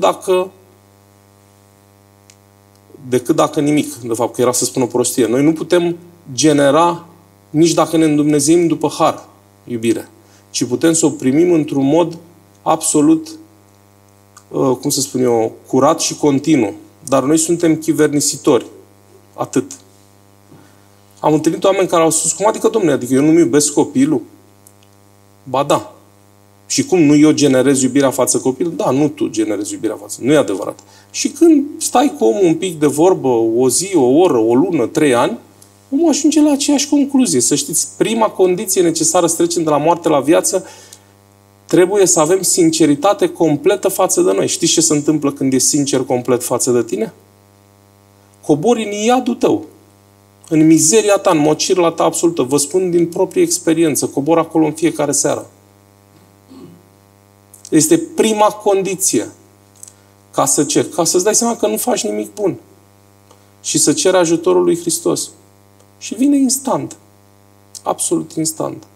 dacă nimic. De fapt, că era să spun o prostie. Noi nu putem genera nici dacă ne îndumnezeim după har, iubire. Ci putem să o primim într-un mod absolut, cum să spun eu, curat și continuu. Dar noi suntem chivernisitori. Atât. Am întâlnit oameni care au spus, cum adică, domnule, adică eu nu-mi iubesc copilul? Ba da. Și cum nu eu generez iubirea față copilul? Da, nu tu generezi iubirea față. Nu e adevărat. Și când stai cu omul un pic de vorbă, o zi, o oră, o lună, 3 ani, omul ajunge la aceeași concluzie. Să știți, prima condiție necesară să trecem de la moarte la viață, trebuie să avem sinceritate completă față de noi. Știți ce se întâmplă când e sincer complet față de tine? Cobori în iadul tău, în mizeria ta, în mocirla ta absolută. Vă spun din proprie experiență, cobor acolo în fiecare seară. Este prima condiție. Ca să ce? Ca să-ți dai seama că nu faci nimic bun. Și să ceri ajutorul lui Hristos. Și vine instant. Absolut instant.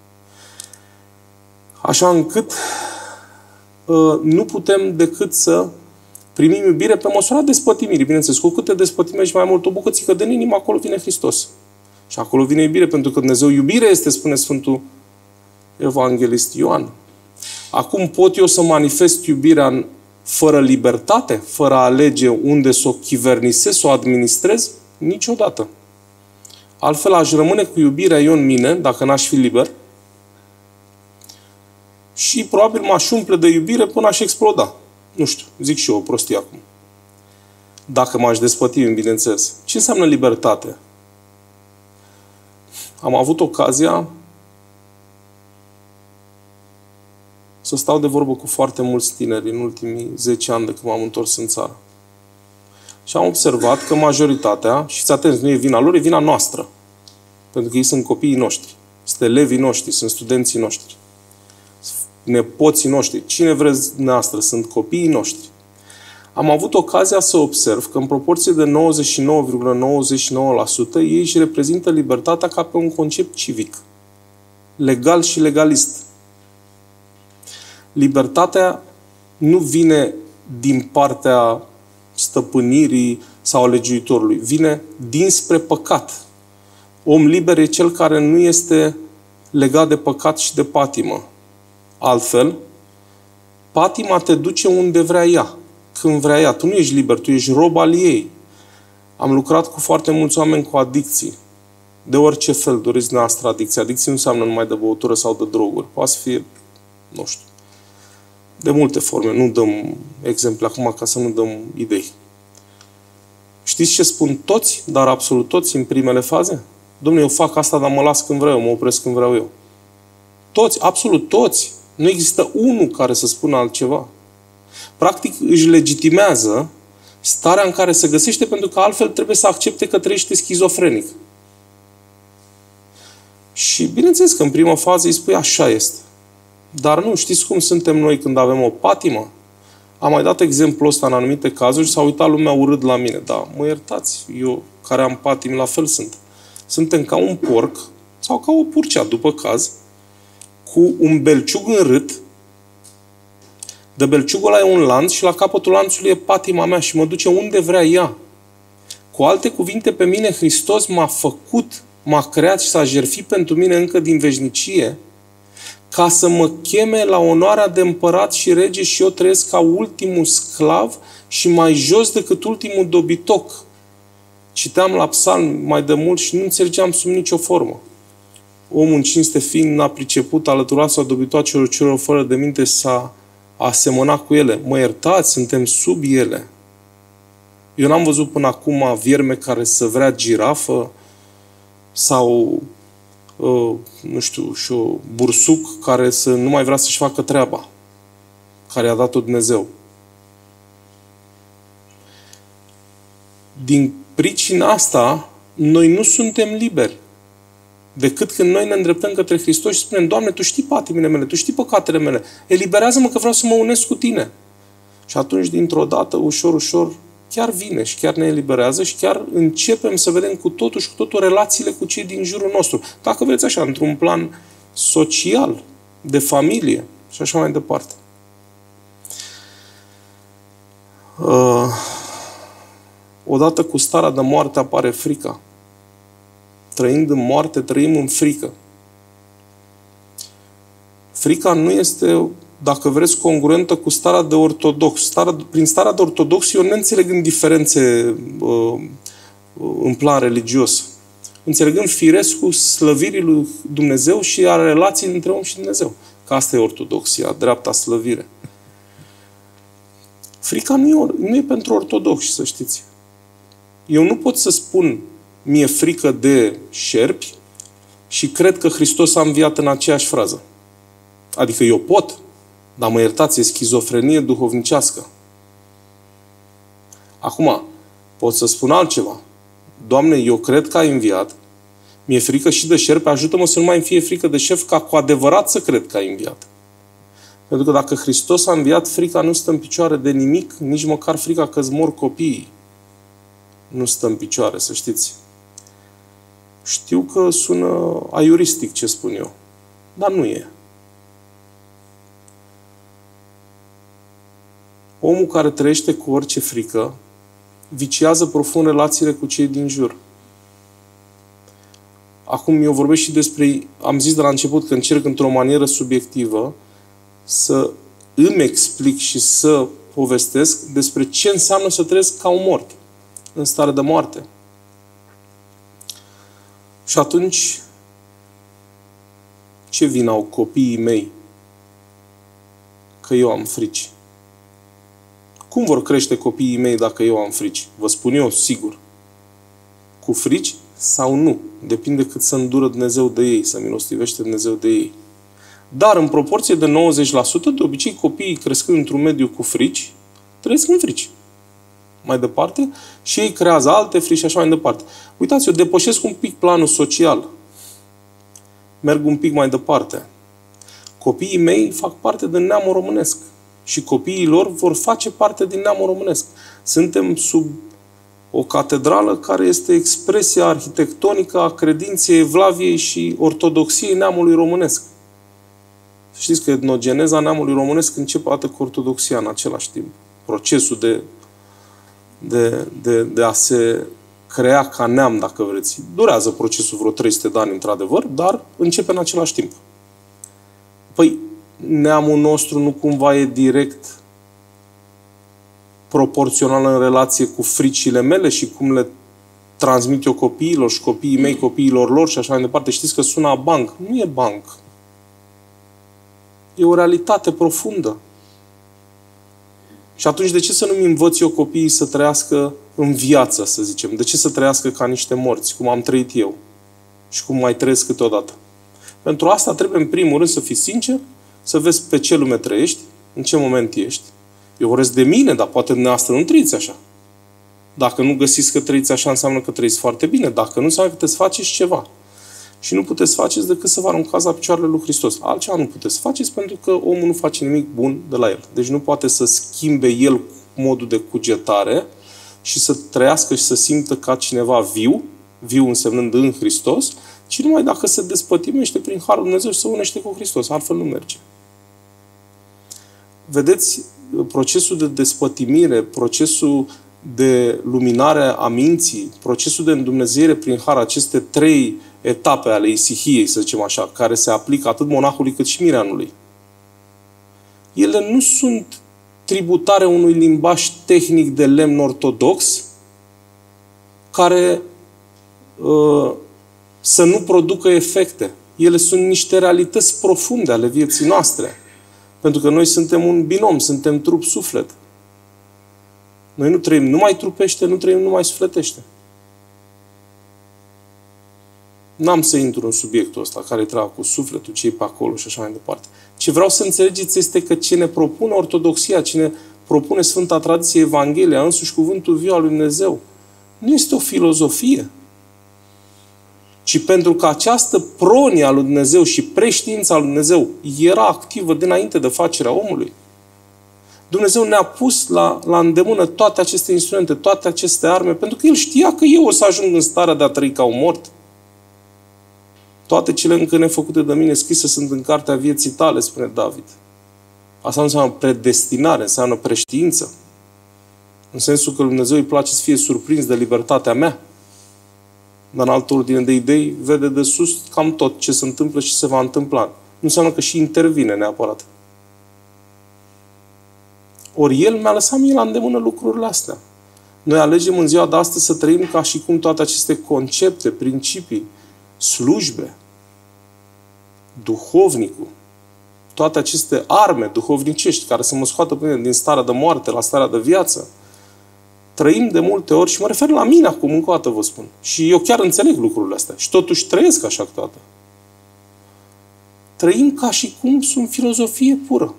Așa încât nu putem decât să primim iubire pe măsura despătimirii. Bineînțeles, cu câte despătimești mai mult o bucățică de inimă, acolo vine Hristos. Și acolo vine iubire, pentru că Dumnezeu iubire este, spune Sfântul Evanghelist Ioan. Acum pot eu să manifest iubirea fără libertate, fără a alege unde să o chivernisez, să o administrez? Niciodată. Altfel aș rămâne cu iubirea eu în mine, dacă n-aș fi liber, și probabil m-aș umple de iubire până aș exploda. Nu știu, zic și eu o prostie acum. Dacă m-aș despăti, bineînțeles. Ce înseamnă libertate? Am avut ocazia să stau de vorbă cu foarte mulți tineri în ultimii 10 ani de când m-am întors în țară. Și am observat că majoritatea, și fiți atenți, nu e vina lor, e vina noastră. Pentru că ei sunt copiii noștri, sunt elevii noștri, sunt studenții noștri, nepoții noștri, cine vreți dumneavoastră, sunt copiii noștri. Am avut ocazia să observ că în proporție de 99,99% ei își reprezintă libertatea ca pe un concept civic, legal și legalist. Libertatea nu vine din partea stăpânirii sau a legiuitorului, vine dinspre păcat. Om liber e cel care nu este legat de păcat și de patimă. Altfel, patima te duce unde vrea ea, când vrea ea. Tu nu ești liber, tu ești rob al ei. Am lucrat cu foarte mulți oameni cu adicții. De orice fel doriți dumneavoastră adicție. Adicție nu înseamnă numai de băutură sau de droguri. Poate să fie, nu știu, de multe forme. Nu dăm exemple acum ca să nu dăm idei. Știți ce spun toți, dar absolut toți în primele faze? Dom'le, eu fac asta, dar mă las când vreau, mă opresc când vreau eu. Toți, absolut toți. Nu există unul care să spună altceva. Practic își legitimează starea în care se găsește, pentru că altfel trebuie să accepte că trăiește schizofrenic. Și bineînțeles că în prima fază îi spui așa este. Dar nu, știți cum suntem noi când avem o patimă? Am mai dat exemplul ăsta în anumite cazuri și s-a uitat lumea urât la mine. Da, mă iertați, eu care am patimi la fel sunt. Suntem ca un porc sau ca o purcea, după caz, cu un belciug în rât. De belciugul ăla e un lanț și la capătul lanțului e patima mea și mă duce unde vrea ea. Cu alte cuvinte, pe mine Hristos m-a făcut, m-a creat și s-a jertfit pentru mine încă din veșnicie, ca să mă cheme la onoarea de împărat și rege și eu trăiesc ca ultimul sclav și mai jos decât ultimul dobitoc. Citeam la psalm mai de mult și nu înțelegeam sub nicio formă. Omul în cinste fiind n-a priceput, alăturat sau dobitoat celor fără de minte s-a asemănat cu ele. Mă iertați, suntem sub ele. Eu n-am văzut până acum vierme care să vrea girafă sau nu știu, și o bursuc care să nu mai vrea să-și facă treaba, care i-a dat-o Dumnezeu. Din pricina asta, noi nu suntem liberi. Decât când noi ne îndreptăm către Hristos și spunem, Doamne, Tu știi patimile mele, Tu știi păcatele mele, eliberează-mă că vreau să mă unesc cu Tine. Și atunci, dintr-o dată, ușor, ușor, chiar vine și chiar ne eliberează și chiar începem să vedem cu totul și cu totul relațiile cu cei din jurul nostru. Dacă vreți așa, într-un plan social, de familie și așa mai departe. Odată cu starea de moarte apare frica. Trăind în moarte, trăim în frică. Frica nu este, dacă vreți, congruentă cu starea de ortodox. Prin starea de ortodox, eu nu înțeleg diferențe în plan religios. Înțelegând firescul slăvirii lui Dumnezeu și a relației între om și Dumnezeu. Că asta e ortodoxia, dreapta slăvire. Frica nu e pentru ortodoxi, să știți. Eu nu pot să spun mi-e frică de șerpi și cred că Hristos a înviat în aceeași frază. Adică eu pot, dar mă iertați, e schizofrenie duhovnicească. Acum, pot să spun altceva. Doamne, eu cred că ai înviat, mi-e frică și de șerpi, ajută-mă să nu mai îmi fie frică de șerpi, ca cu adevărat să cred că ai înviat. Pentru că dacă Hristos a înviat, frica nu stă în picioare de nimic, nici măcar frica că-ți mor copiii. Nu stă în picioare, să știți. Știu că sună aiuristic ce spun eu, dar nu e. Omul care trăiește cu orice frică viciază profund relațiile cu cei din jur. Acum eu vorbesc și despre, am zis de la început că încerc într-o manieră subiectivă să îmi explic și să povestesc despre ce înseamnă să trăiesc ca un mort, în stare de moarte. Și atunci, ce vină au copiii mei că eu am frici? Cum vor crește copiii mei dacă eu am frici? Vă spun eu, sigur. Cu frici sau nu? Depinde cât să îndură Dumnezeu de ei, să milostivește Dumnezeu de ei. Dar în proporție de 90%, de obicei copiii crescând într-un mediu cu frici, trăiesc în frici. Mai departe, și ei creează alte frici și așa mai departe. Uitați, eu depășesc un pic planul social. Merg un pic mai departe. Copiii mei fac parte din neamul românesc. Și copiii lor vor face parte din neamul românesc. Suntem sub o catedrală care este expresia arhitectonică a credinței Evlaviei și ortodoxiei neamului românesc. Știți că etnogeneza neamului românesc începe dată cu ortodoxia în același timp. Procesul de a se crea ca neam, dacă vreți. Durează procesul vreo 300 de ani, într-adevăr, dar începe în același timp. Păi, neamul nostru nu cumva e direct proporțional în relație cu fricile mele și cum le transmit eu copiilor și copiii mei copiilor lor și așa mai departe. Știți că sună a banc. Nu e banc. E o realitate profundă. Și atunci de ce să nu-mi învăț eu copiii să trăiască în viață, să zicem? De ce să trăiască ca niște morți, cum am trăit eu? Și cum mai trăiesc câteodată? Pentru asta trebuie, în primul rând, să fii sincer, să vezi pe ce lume trăiești, în ce moment ești. Eu vorbesc de mine, dar poate dumneavoastră nu trăiți așa. Dacă nu găsiți că trăiți așa, înseamnă că trăiți foarte bine. Dacă nu, înseamnă că puteți faceți ceva. Și nu puteți faceți decât să vă aruncați la picioarele lui Hristos. Altceva nu puteți faceți pentru că omul nu face nimic bun de la el. Deci nu poate să schimbe el modul de cugetare și să trăiască și să simtă ca cineva viu, viu însemnând în Hristos, ci numai dacă se despătimește prin Harul Dumnezeu și se unește cu Hristos. Altfel nu merge. Vedeți, procesul de despătimire, procesul de luminare a minții, procesul de îndumnezeire prin har, aceste 3 etape ale isihiei, să zicem așa, care se aplică atât monahului cât și mireanului. Ele nu sunt tributare unui limbaj tehnic de lemn ortodox care să nu producă efecte. Ele sunt niște realități profunde ale vieții noastre. Pentru că noi suntem un binom, suntem trup-suflet. Noi nu trăim numai trupește, nu trăim numai sufletește. N-am să intru în subiectul ăsta, care treaba cu sufletul, ce e pe acolo și așa mai departe. Ce vreau să înțelegeți este că ce ne propune Ortodoxia, ce ne propune Sfânta Tradiție Evanghelia, însuși cuvântul viu al lui Dumnezeu, nu este o filozofie, ci pentru că această pronie a lui Dumnezeu și preștiința lui Dumnezeu era activă dinainte de facerea omului. Dumnezeu ne-a pus la îndemână toate aceste instrumente, toate aceste arme, pentru că El știa că eu o să ajung în starea de a trăi ca un mort. Toate cele încă nefăcute de mine scrise sunt în cartea vieții tale, spune David. Asta nu înseamnă predestinare, înseamnă preștiință. În sensul că lui Dumnezeu îi place să fie surprins de libertatea mea. Dar în altă ordine de idei, vede de sus cam tot ce se întâmplă și se va întâmpla. Nu înseamnă că și intervine neapărat. Ori El mi-a lăsat mie la îndemână lucrurile astea. Noi alegem în ziua de astăzi să trăim ca și cum toate aceste concepte, principii, slujbe, duhovnicul, toate aceste arme duhovnicești care să mă scoată pe mine din starea de moarte la starea de viață, trăim de multe ori, și mă refer la mine acum, încă o dată vă spun. Și eu chiar înțeleg lucrurile astea. Și totuși trăiesc așa câteodată. Trăim ca și cum sunt filozofie pură.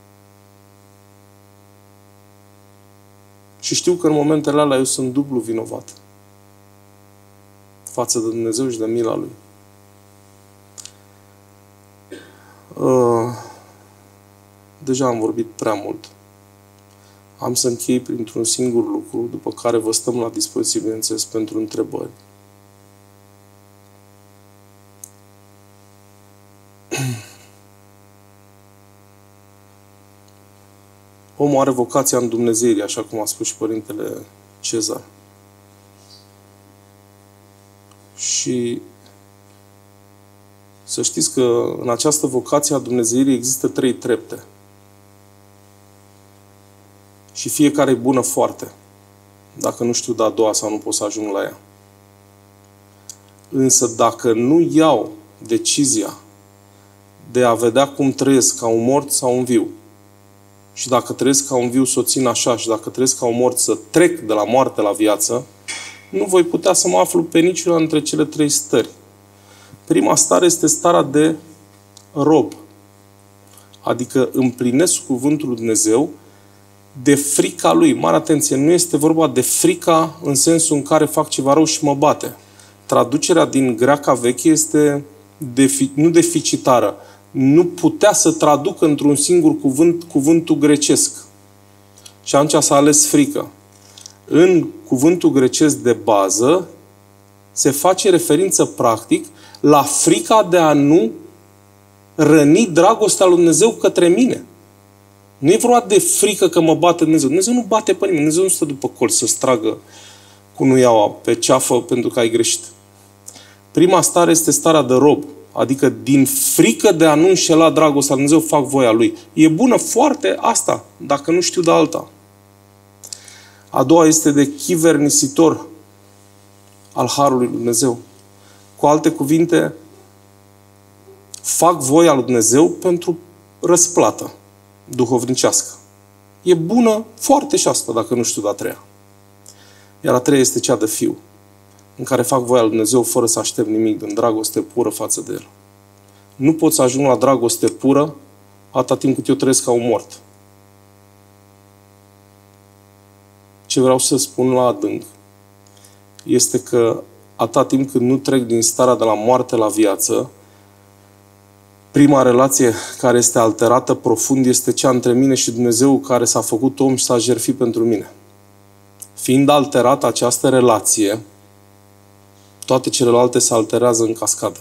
Și știu că în momentele alea eu sunt dublu vinovat față de Dumnezeu și de mila Lui. Deja am vorbit prea mult. Am să închei printr-un singur lucru, după care vă stăm la dispoziție, bineînțeles, pentru întrebări. Omul are vocația în Dumnezeirii, așa cum a spus și Părintele Cezar. Și să știți că în această vocație a Dumnezeirii există 3 trepte. Și fiecare e bună foarte. Dacă nu știu de a doua sau nu pot să ajung la ea. Însă dacă nu iau decizia de a vedea cum trăiesc, ca un mort sau un viu, și dacă trăiesc ca un viu să o țin așa, și dacă trăiesc ca un mort să trec de la moarte la viață, nu voi putea să mă aflu pe niciuna dintre cele 3 stări. Prima stare este starea de rob. Adică împlinesc cuvântul lui Dumnezeu de frica Lui. Mare atenție, nu este vorba de frica în sensul în care fac ceva rău și mă bate. Traducerea din greaca veche este nu deficitară. Nu putea să traducă într-un singur cuvânt cuvântul grecesc. Și atunci s-a ales frică. În cuvântul grecesc de bază se face referință practic la frica de a nu răni dragostea lui Dumnezeu către mine. Nu e vorba de frică că mă bate Dumnezeu. Dumnezeu nu bate pe nimeni. Dumnezeu nu stă după colț să-ți tragă cu nuiaua pe ceafă pentru că ai greșit. Prima stare este starea de rob. Adică din frică de a nu înșela dragostea lui Dumnezeu fac voia Lui. E bună foarte asta, dacă nu știu de alta. A doua este de chivernisitor al Harului lui Dumnezeu. Cu alte cuvinte, fac voia lui Dumnezeu pentru răsplată duhovnicească. E bună foarte și asta, dacă nu știu de a treia. Iar a treia este cea de fiu, în care fac voia lui Dumnezeu fără să aștept nimic, din dragoste pură față de El. Nu pot să ajung la dragoste pură atâta timp cât eu trăiesc ca un mort. Ce vreau să spun la adânc este că atâta timp cât nu trec din starea de la moarte la viață, prima relație care este alterată profund este cea între mine și Dumnezeu care s-a făcut om și s-a jertfit pentru mine. Fiind alterată această relație, toate celelalte se alterează în cascadă.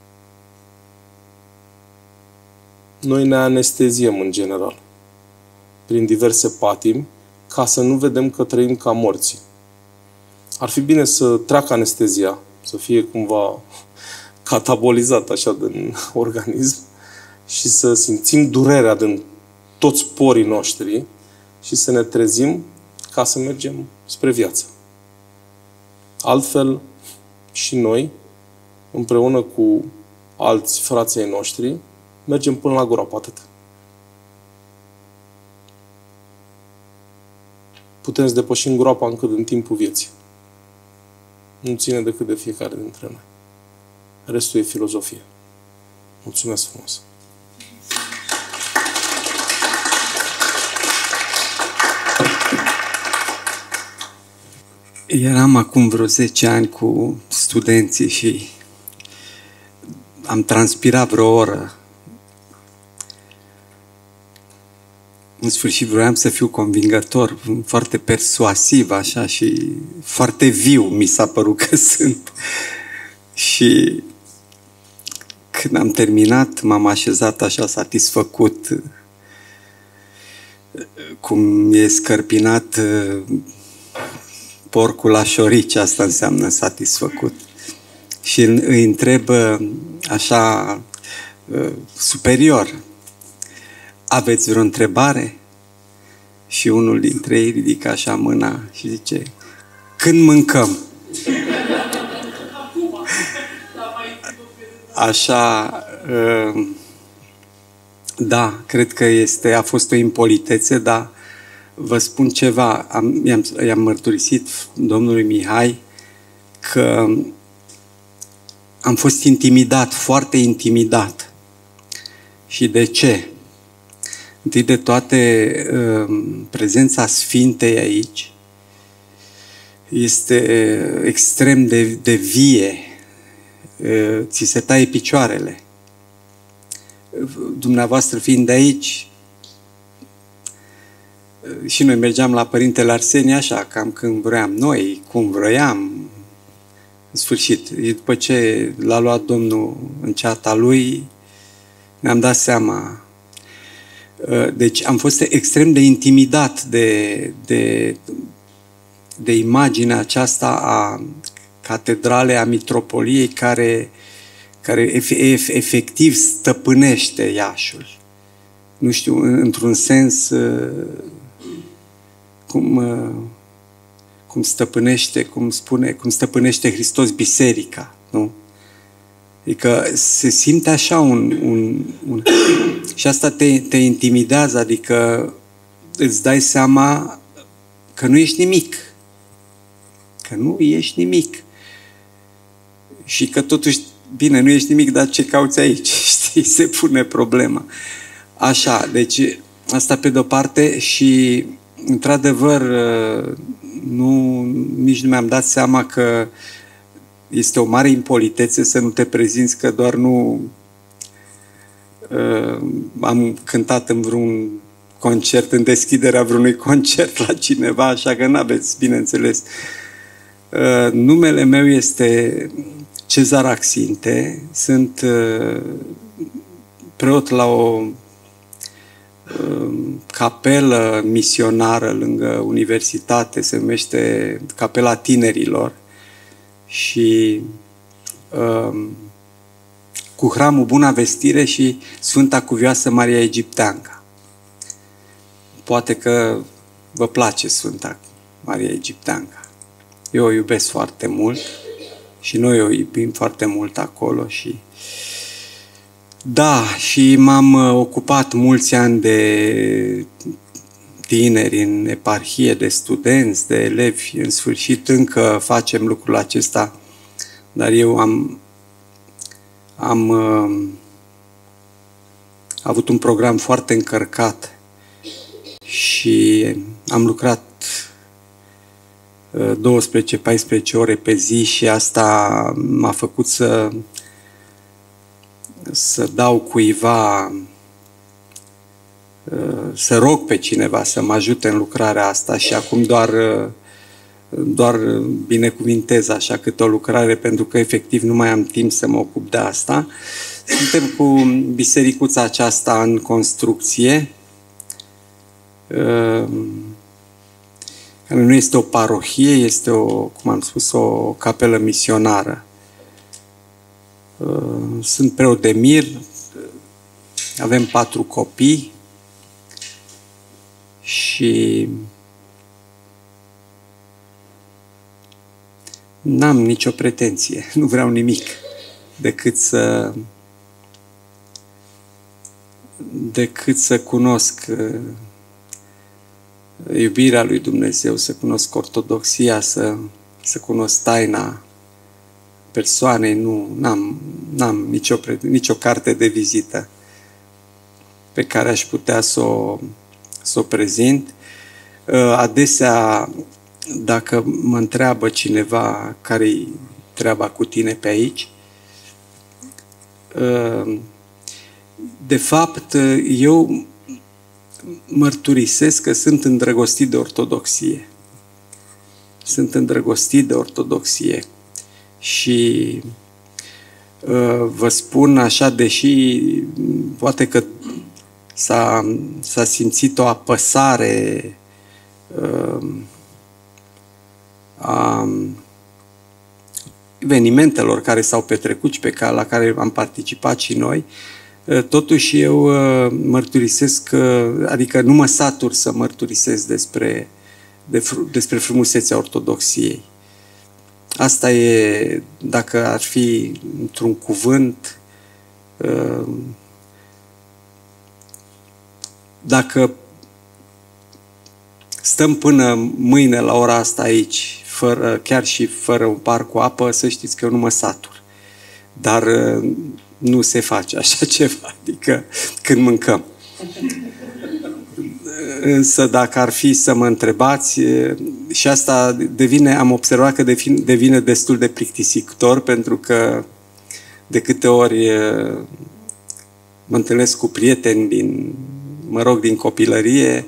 Noi ne anesteziem în general, prin diverse patimi, ca să nu vedem că trăim ca morții. Ar fi bine să treacă anestezia, să fie cumva catabolizat așa din organism și să simțim durerea din toți porii noștri și să ne trezim ca să mergem spre viață. Altfel, și noi, împreună cu alți frații noștri, mergem până la groapă, atât. Putem să depășim groapa încă din timpul vieții. Nu ține decât de fiecare dintre noi. Restul e filozofie. Mulțumesc frumos! Eram acum vreo 10 ani cu studenții și am transpirat vreo oră. În sfârșit vroiam să fiu convingător, foarte persuasiv așa și foarte viu mi s-a părut că sunt. Și când am terminat, m-am așezat așa satisfăcut, cum e scărpinat porcul la șorici, asta înseamnă satisfăcut. Și îi întreb așa superior: aveți vreo întrebare? Și unul dintre ei ridică așa mâna și zice: când mâncăm? Așa, da, cred că a fost o impolitețe, dar vă spun ceva. I-am mărturisit domnului Mihai că am fost intimidat, foarte intimidat. Și de ce? Întâi de toate, prezența Sfintei aici este extrem de vie. Ți se taie picioarele. Dumneavoastră fiind de aici, și noi mergeam la Părintele Arsenie așa, cam când vroiam noi, cum vroiam, în sfârșit. După ce l-a luat Domnul în ceata lui, ne-am dat seama. Deci am fost extrem de intimidat de imaginea aceasta a catedralei, a mitropoliei care efectiv stăpânește Iașul. Nu știu, într-un sens cum stăpânește, cum stăpânește Hristos biserica, nu? Adică se simte așa și asta te intimidează, adică îți dai seama că nu ești nimic. Că nu ești nimic. Și că totuși, bine, nu ești nimic, dar ce cauți aici? Știi, se pune problema. Așa, deci asta pe de-o parte și într-adevăr nici nu mi-am dat seama că este o mare impolitețe să nu te prezinți, că doar nu am cântat în vreun concert, în deschiderea vreunui concert la cineva, așa că n-aveți, bineînțeles. Numele meu este Cezar Axinte, sunt preot la o capelă misionară lângă universitate, se numește Capela Tinerilor, și cu Hramul Buna Vestire și Sfânta Cuvioasă Maria Egipteanca. Poate că vă place Sfânta Maria Egipteanca. Eu o iubesc foarte mult și noi o iubim foarte mult acolo. Și da, și m-am ocupat mulți ani de tineri în eparhie, de studenți, de elevi. În sfârșit încă facem lucrul acesta, dar eu am avut un program foarte încărcat și am lucrat 12-14 ore pe zi și asta m-a făcut să dau cuiva, să rog pe cineva să mă ajute în lucrarea asta și acum doar binecuvintez așa câte o lucrare, pentru că efectiv nu mai am timp să mă ocup de asta. Suntem cu bisericuța aceasta în construcție, care nu este o parohie, este cum am spus, o capelă misionară. Sunt preot de mir, avem 4 copii și n-am nicio pretenție, nu vreau nimic decât să cunosc iubirea lui Dumnezeu, să cunosc ortodoxia, să cunosc taina persoanei. N-am nicio carte de vizită pe care aș putea să o prezint. Adesea, dacă mă întreabă cineva care-i treaba cu tine pe aici, de fapt, eu mărturisesc că sunt îndrăgostit de ortodoxie. Sunt îndrăgostit de ortodoxie. Și vă spun așa, deși poate că s-a simțit o apăsare a evenimentelor care s-au petrecut și la care am participat și noi, totuși eu mărturisesc, adică nu mă satur să mărturisesc despre frumusețea ortodoxiei. Asta e, dacă ar fi într-un cuvânt, dacă stăm până mâine la ora asta aici, chiar și fără un par cu apă, să știți că eu nu mă satur. Dar nu se face așa ceva, adică când mâncăm. Însă dacă ar fi să mă întrebați, și asta am observat că devine destul de plictisitor, pentru că de câte ori mă întâlnesc cu prieteni din copilărie,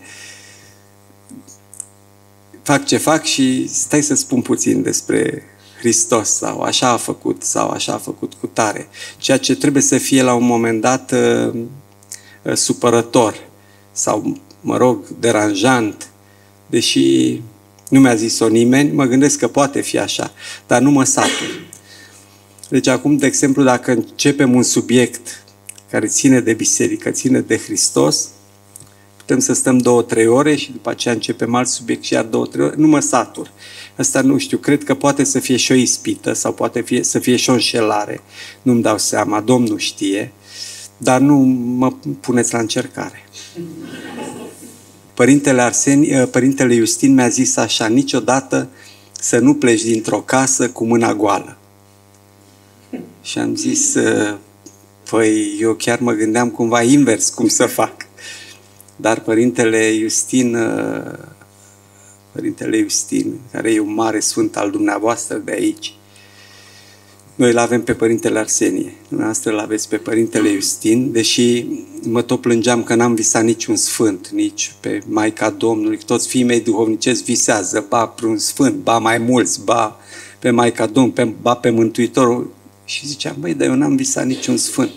fac ce fac și stai să spun puțin despre Hristos sau așa a făcut cu tare. Ceea ce trebuie să fie la un moment dat supărător sau, deranjant, deși nu mi-a zis-o nimeni, mă gândesc că poate fi așa, dar nu mă satur. Deci acum, de exemplu, dacă începem un subiect care ține de biserică, ține de Hristos, putem să stăm 2-3 ore și după aceea începem alt subiect și iar 2-3 ore, nu mă satur. Asta nu știu, cred că poate să fie și o ispită sau poate să fie și o înșelare, nu-mi dau seama, Domnul știe, dar nu mă puneți la încercare. Părintele Iustin mi-a zis așa: niciodată să nu pleci dintr-o casă cu mâna goală. Și am zis, păi eu chiar mă gândeam cumva invers cum să fac. Dar Părintele Iustin, care e un mare sfânt al dumneavoastră de aici, noi l-avem pe Părintele Arsenie, dumneavoastră l-aveți pe Părintele Iustin, deși mă tot plângeam că n-am visat niciun sfânt, nici pe Maica Domnului, toți fiii mei duhovnicesc visează, ba pe un sfânt, ba mai mulți, ba pe Maica Domnului, ba pe Mântuitorul. Și ziceam, băi, dar eu n-am visat niciun sfânt.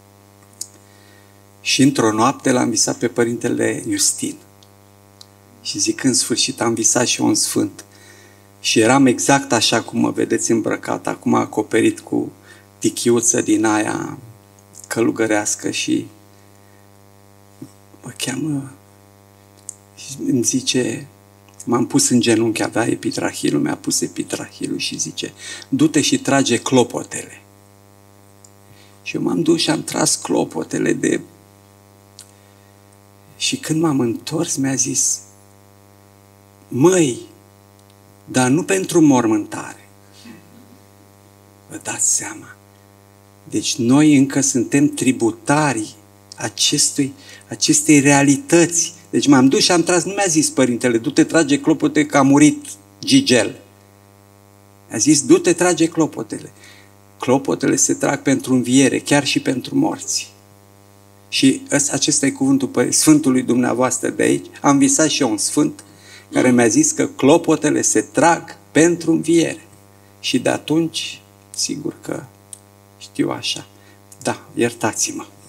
Și într-o noapte l-am visat pe Părintele Iustin. Și zic, în sfârșit am visat și eu un sfânt. Și eram exact așa cum mă vedeți îmbrăcat, acum acoperit cu tichiuță din aia călugărească și mă cheamă și îmi zice, m-am pus în genunchi, avea epitrahilul, mi-a pus epitrahilul și zice, du-te și trage clopotele. Și eu m-am dus și am tras clopotele de... Și când m-am întors, mi-a zis, măi, dar nu pentru mormântare. Vă dați seama? Deci noi încă suntem tributari acestei realități. Deci m-am dus și am tras, nu mi-a zis Părintele, du-te trage clopote că a murit Gigel. A zis, du-te trage clopotele. Clopotele se trag pentru înviere, chiar și pentru morți. Și acesta e cuvântul Sfântului dumneavoastră de aici. Am visat și eu un sfânt care mi-a zis că clopotele se trag pentru înviere. Și de atunci, sigur că știu așa. Da, iertați-mă.